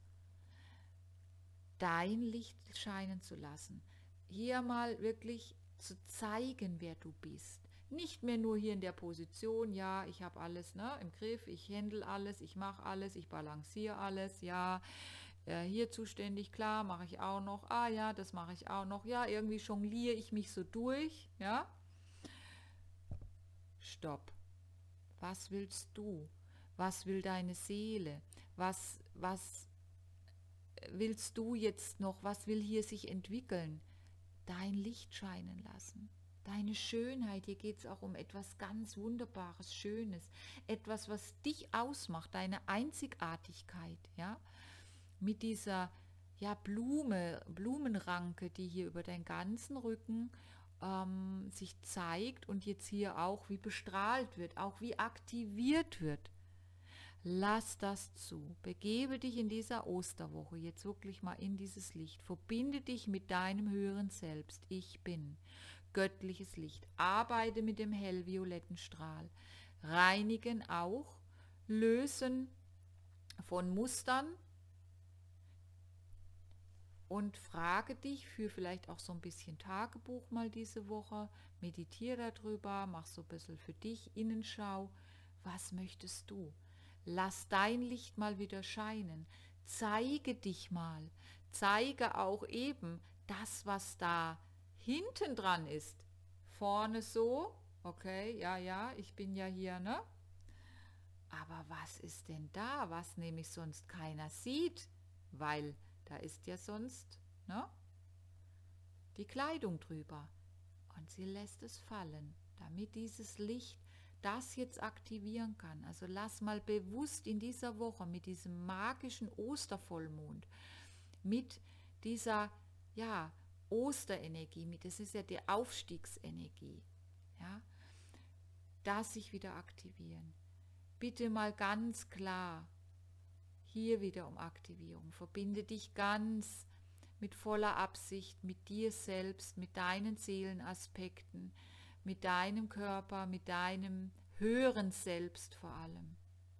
dein Licht scheinen zu lassen. Hier mal wirklich zu zeigen, wer du bist. Nicht mehr nur hier in der Position, ja, ich habe alles im Griff, ich handle alles, ich mache alles, ich balanciere alles, ja, hier zuständig, klar, mache ich auch noch, ah ja, das mache ich auch noch, ja, irgendwie jongliere ich mich so durch, ja. Stopp. Was willst du? Was will deine Seele? Was willst du jetzt noch? Was will hier sich entwickeln? Dein Licht scheinen lassen. Deine Schönheit, hier geht es auch um etwas ganz Wunderbares, Schönes. Etwas, was dich ausmacht, deine Einzigartigkeit, ja. Mit dieser, ja, Blumenranke, die hier über deinen ganzen Rücken sich zeigt und jetzt hier auch wie bestrahlt wird, auch wie aktiviert wird. Lass das zu. Begebe dich in dieser Osterwoche jetzt wirklich mal in dieses Licht. Verbinde dich mit deinem höheren Selbst. Ich bin göttliches Licht. Arbeite mit dem hellvioletten Strahl. Reinigen auch, lösen von Mustern, und frage dich für vielleicht auch so ein bisschen Tagebuch mal diese Woche, meditiere darüber, mach so ein bisschen für dich Innenschau. Was möchtest du? Lass dein Licht mal wieder scheinen. zeige dich mal, zeige auch eben das, was da hinten dran ist. Vorne so, okay, ja, ich bin ja hier, ne? Aber was ist denn da, was nämlich sonst keiner sieht? Weil da ist ja sonst, ne, die Kleidung drüber. Und sie lässt es fallen, damit dieses Licht das jetzt aktivieren kann. Also lass mal bewusst in dieser Woche mit diesem magischen Ostervollmond, mit dieser, ja, Osterenergie, das ist ja die Aufstiegsenergie, ja, das sich wieder aktivieren. Bitte mal ganz klar, hier wieder um Aktivierung. Verbinde dich ganz mit voller Absicht, mit dir selbst, mit deinen Seelenaspekten, mit deinem Körper, mit deinem höheren Selbst vor allem.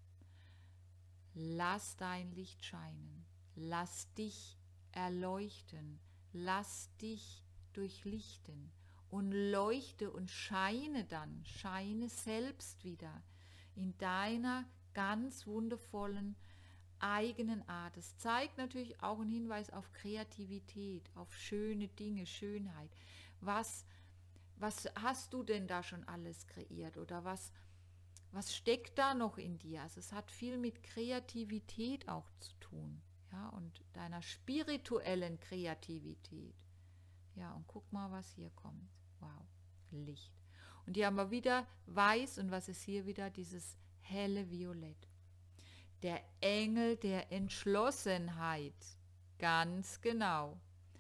Lass dein Licht scheinen, lass dich erleuchten, lass dich durchlichten und leuchte und scheine dann, scheine selbst wieder in deiner ganz wundervollen eigenen Art. Es zeigt natürlich auch einen Hinweis auf Kreativität, auf schöne Dinge, Schönheit. Was hast du denn da schon alles kreiert oder was steckt da noch in dir? Also es hat viel mit Kreativität auch zu tun, ja, und deiner spirituellen Kreativität. Ja, und guck mal, was hier kommt. Wow, Licht. Und hier haben wir wieder Weiß und was ist hier wieder? Dieses helle Violett. Der Engel der Entschlossenheit. Ganz genau.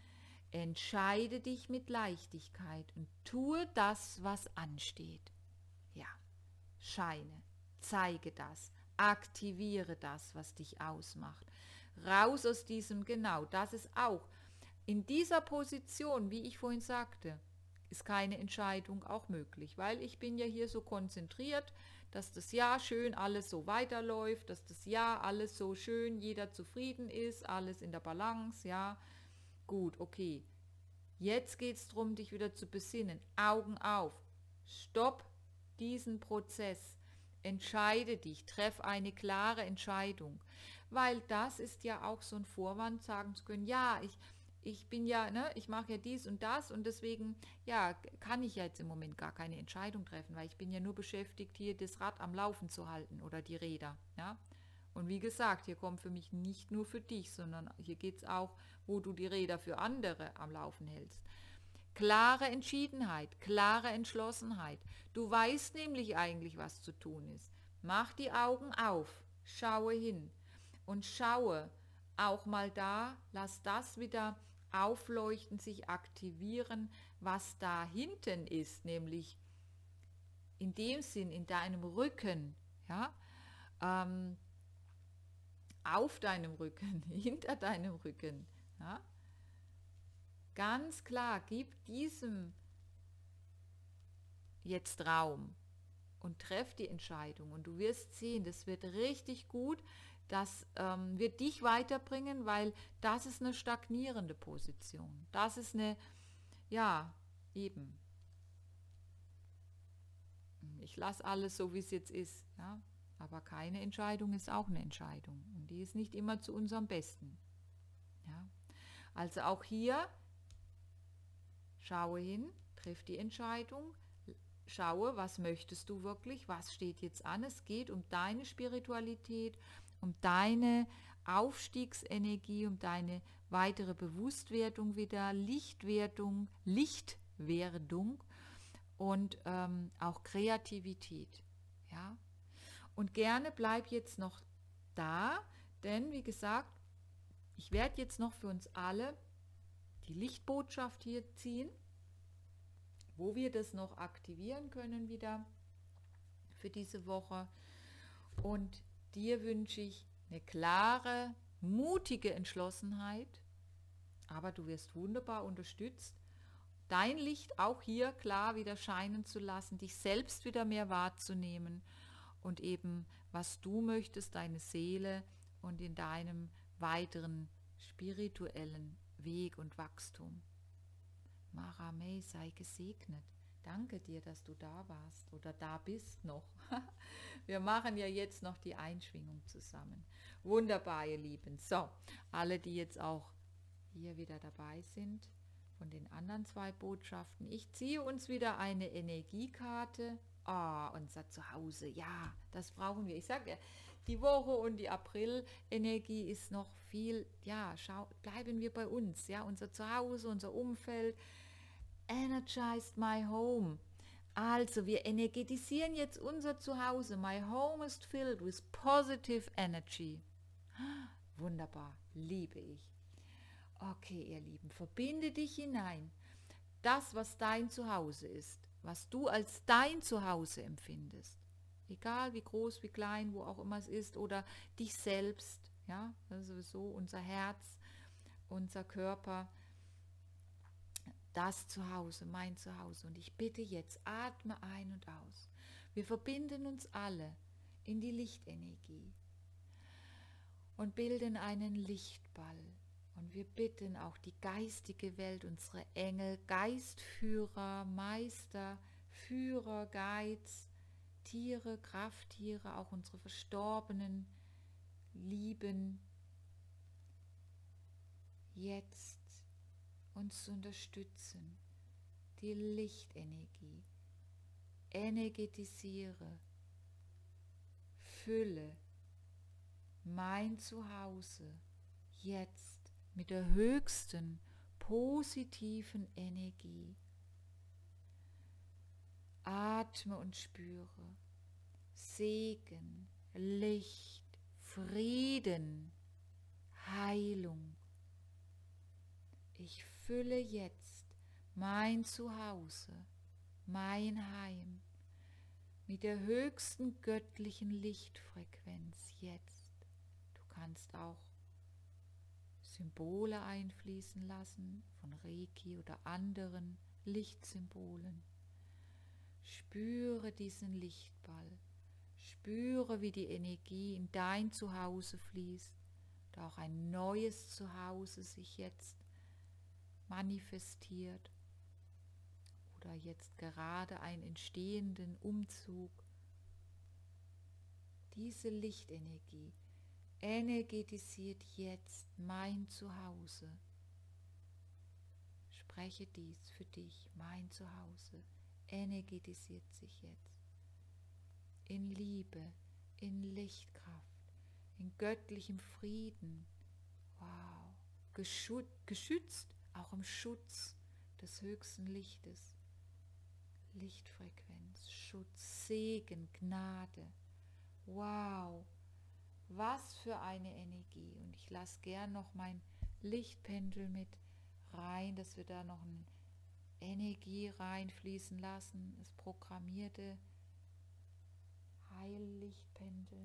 Entscheide dich mit Leichtigkeit und tue das, was ansteht. Ja, scheine, zeige das, aktiviere das, was dich ausmacht. Raus aus diesem, genau, das ist auch. In dieser Position, wie ich vorhin sagte, ist keine Entscheidung auch möglich, weil ich bin ja hier so konzentriert, dass das Jahr schön alles so weiterläuft, dass das Jahr alles so schön, jeder zufrieden ist, alles in der Balance, ja, gut, okay. Jetzt geht es darum, dich wieder zu besinnen, Augen auf, stopp diesen Prozess, entscheide dich, treff eine klare Entscheidung, weil das ist ja auch so ein Vorwand, sagen zu können, ja, ich bin ja, ne, ich mache ja dies und das und deswegen, ja, kann ich ja jetzt im Moment gar keine Entscheidung treffen, weil ich bin ja nur beschäftigt, hier das Rad am Laufen zu halten oder die Räder, ja. Und wie gesagt, hier kommt für mich nicht nur für dich, sondern hier geht es auch, wo du die Räder für andere am Laufen hältst. Klare Entschiedenheit, klare Entschlossenheit. Du weißt nämlich eigentlich, was zu tun ist. Mach die Augen auf, schaue hin und schaue auch mal da, lass das wieder aufleuchten, sich aktivieren, was da hinten ist, nämlich in dem Sinn in deinem Rücken, ja, auf deinem Rücken, hinter deinem Rücken, ja. Ganz klar, gib diesem jetzt Raum und treff die Entscheidung und du wirst sehen, das wird richtig gut, das wird dich weiterbringen, weil das ist eine stagnierende Position. Das ist eine, ja, eben, ich lasse alles so, wie es jetzt ist, ja, aber keine Entscheidung ist auch eine Entscheidung und die ist nicht immer zu unserem Besten. Ja. Also auch hier, schaue hin, triff die Entscheidung, schaue, was möchtest du wirklich, was steht jetzt an. Es geht um deine Spiritualität, um deine Aufstiegsenergie, um deine weitere Bewusstwerdung wieder, Lichtwerdung und auch Kreativität. Ja? Und gerne bleib jetzt noch da, denn wie gesagt, ich werde jetzt noch für uns alle die Lichtbotschaft hier ziehen, wo wir das noch aktivieren können wieder für diese Woche. Und dir wünsche ich eine klare, mutige Entschlossenheit, aber du wirst wunderbar unterstützt, dein Licht auch hier klar wieder scheinen zu lassen, dich selbst wieder mehr wahrzunehmen und eben, was du möchtest, deine Seele und in deinem weiteren spirituellen Weg und Wachstum. Mara May sei gesegnet. Danke dir, dass du da warst oder da bist noch. Wir machen ja jetzt noch die Einschwingung zusammen. Wunderbar, ihr Lieben. So, alle, die jetzt auch hier wieder dabei sind, von den anderen 2 Botschaften. Ich ziehe uns wieder eine Energiekarte. Ah, unser Zuhause. Ja, das brauchen wir. Ich sage ja, die Woche und die April-Energie ist noch viel, ja, bleiben wir bei uns. Ja, unser Zuhause, unser Umfeld. Energized my home. Also, wir energetisieren jetzt unser Zuhause. My home is filled with positive energy. Wunderbar, liebe ich. Okay, ihr Lieben, verbinde dich hinein. Das, was dein Zuhause ist, was du als dein Zuhause empfindest, egal wie groß, wie klein, wo auch immer es ist, oder dich selbst, ja, das ist sowieso unser Herz, unser Körper, das Zuhause, mein Zuhause. Und ich bitte jetzt, atme ein und aus. Wir verbinden uns alle in die Lichtenergie und bilden einen Lichtball. Und wir bitten auch die geistige Welt, unsere Engel, Geistführer, Meister, Führer, Guides, Tiere, Krafttiere, auch unsere Verstorbenen, Lieben, jetzt uns zu unterstützen. Die Lichtenergie. Energetisiere, fülle mein Zuhause jetzt mit der höchsten positiven Energie. Atme und spüre Segen, Licht, Frieden, Heilung. Ich fülle jetzt mein Zuhause, mein Heim mit der höchsten göttlichen Lichtfrequenz jetzt. Du kannst auch Symbole einfließen lassen von Reiki oder anderen Lichtsymbolen. Spüre diesen Lichtball. Spüre, wie die Energie in dein Zuhause fließt und auch ein neues Zuhause sich jetzt manifestiert oder jetzt gerade einen entstehenden Umzug. Diese Lichtenergie energetisiert jetzt mein Zuhause. Spreche dies für dich, mein Zuhause energetisiert sich jetzt in Liebe, in Lichtkraft, in göttlichem Frieden. Wow, geschützt, auch im Schutz des höchsten Lichtes. Lichtfrequenz, Schutz, Segen, Gnade. Wow, was für eine Energie. Und ich lasse gern noch mein Lichtpendel mit rein, dass wir da noch eine Energie reinfließen lassen. Das programmierte Heillichtpendel.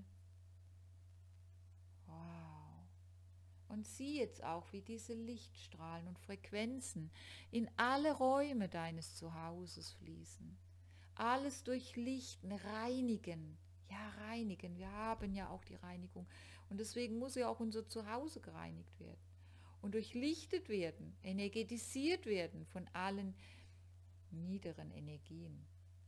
Wow. Und sieh jetzt auch, wie diese Lichtstrahlen und Frequenzen in alle Räume deines Zuhauses fließen. Alles durchlichten, reinigen. Ja, reinigen. Wir haben ja auch die Reinigung. Und deswegen muss ja auch unser Zuhause gereinigt werden. Und durchlichtet werden, energetisiert werden von allen niederen Energien.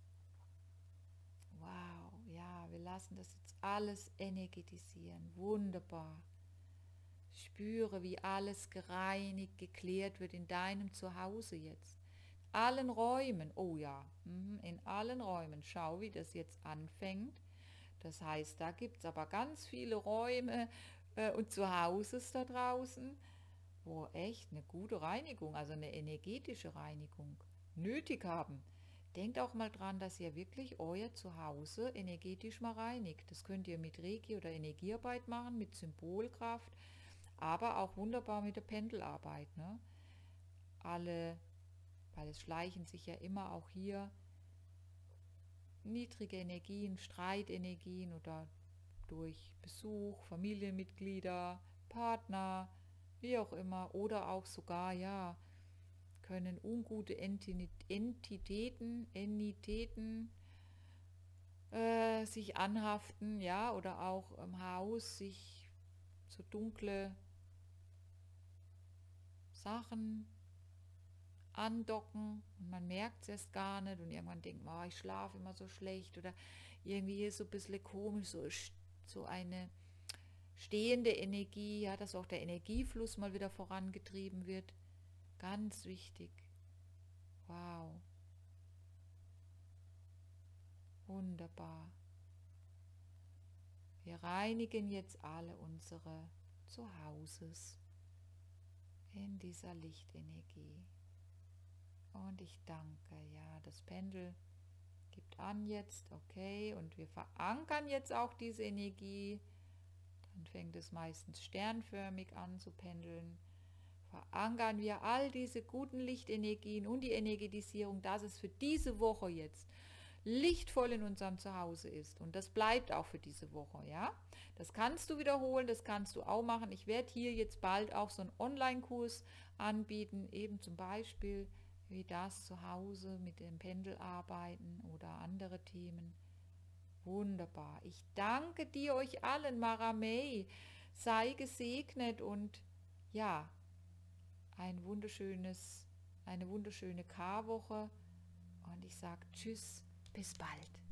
Wow, ja, wir lassen das jetzt alles energetisieren. Wunderbar. Spüre, wie alles gereinigt, geklärt wird in deinem Zuhause jetzt. Allen Räumen, oh ja, in allen Räumen. Schau, wie das jetzt anfängt. Das heißt, da gibt es aber ganz viele Räume und Zuhauses da draußen, wo echt eine gute Reinigung, also eine energetische Reinigung nötig haben. Denkt auch mal dran, dass ihr wirklich euer Zuhause energetisch mal reinigt. Das könnt ihr mit Reiki oder Energiearbeit machen, mit Symbolkraft, aber auch wunderbar mit der Pendelarbeit. Ne? Weil es schleichen sich ja immer auch hier niedrige Energien, Streitenergien oder durch Besuch, Familienmitglieder, Partner, wie auch immer, oder auch sogar, ja, können ungute Entitäten sich anhaften, ja, oder auch im Haus sich so dunkle Sachen andocken und man merkt es erst gar nicht und irgendwann denkt man, oh, ich schlafe immer so schlecht oder irgendwie hier so ein bisschen komisch, so eine stehende Energie, ja, dass auch der Energiefluss mal wieder vorangetrieben wird. Ganz wichtig. Wow. Wunderbar. Wir reinigen jetzt alle unsere Zuhauses in dieser Lichtenergie. Und ich danke, ja, das Pendel gibt an jetzt, okay, und wir verankern jetzt auch diese Energie. Dann fängt es meistens sternförmig an zu pendeln. Verankern wir all diese guten Lichtenergien und die Energetisierung, dass es für diese Woche jetzt lichtvoll in unserem Zuhause ist. Und das bleibt auch für diese Woche, ja. Das kannst du wiederholen, das kannst du auch machen. Ich werde hier jetzt bald auch so einen Online-Kurs anbieten, eben zum Beispiel wie das zu Hause mit dem Pendel arbeiten oder andere Themen. Wunderbar. Ich danke dir euch allen, Maramei. Sei gesegnet und ja, eine wunderschöne Karwoche. Und ich sage Tschüss, bis bald.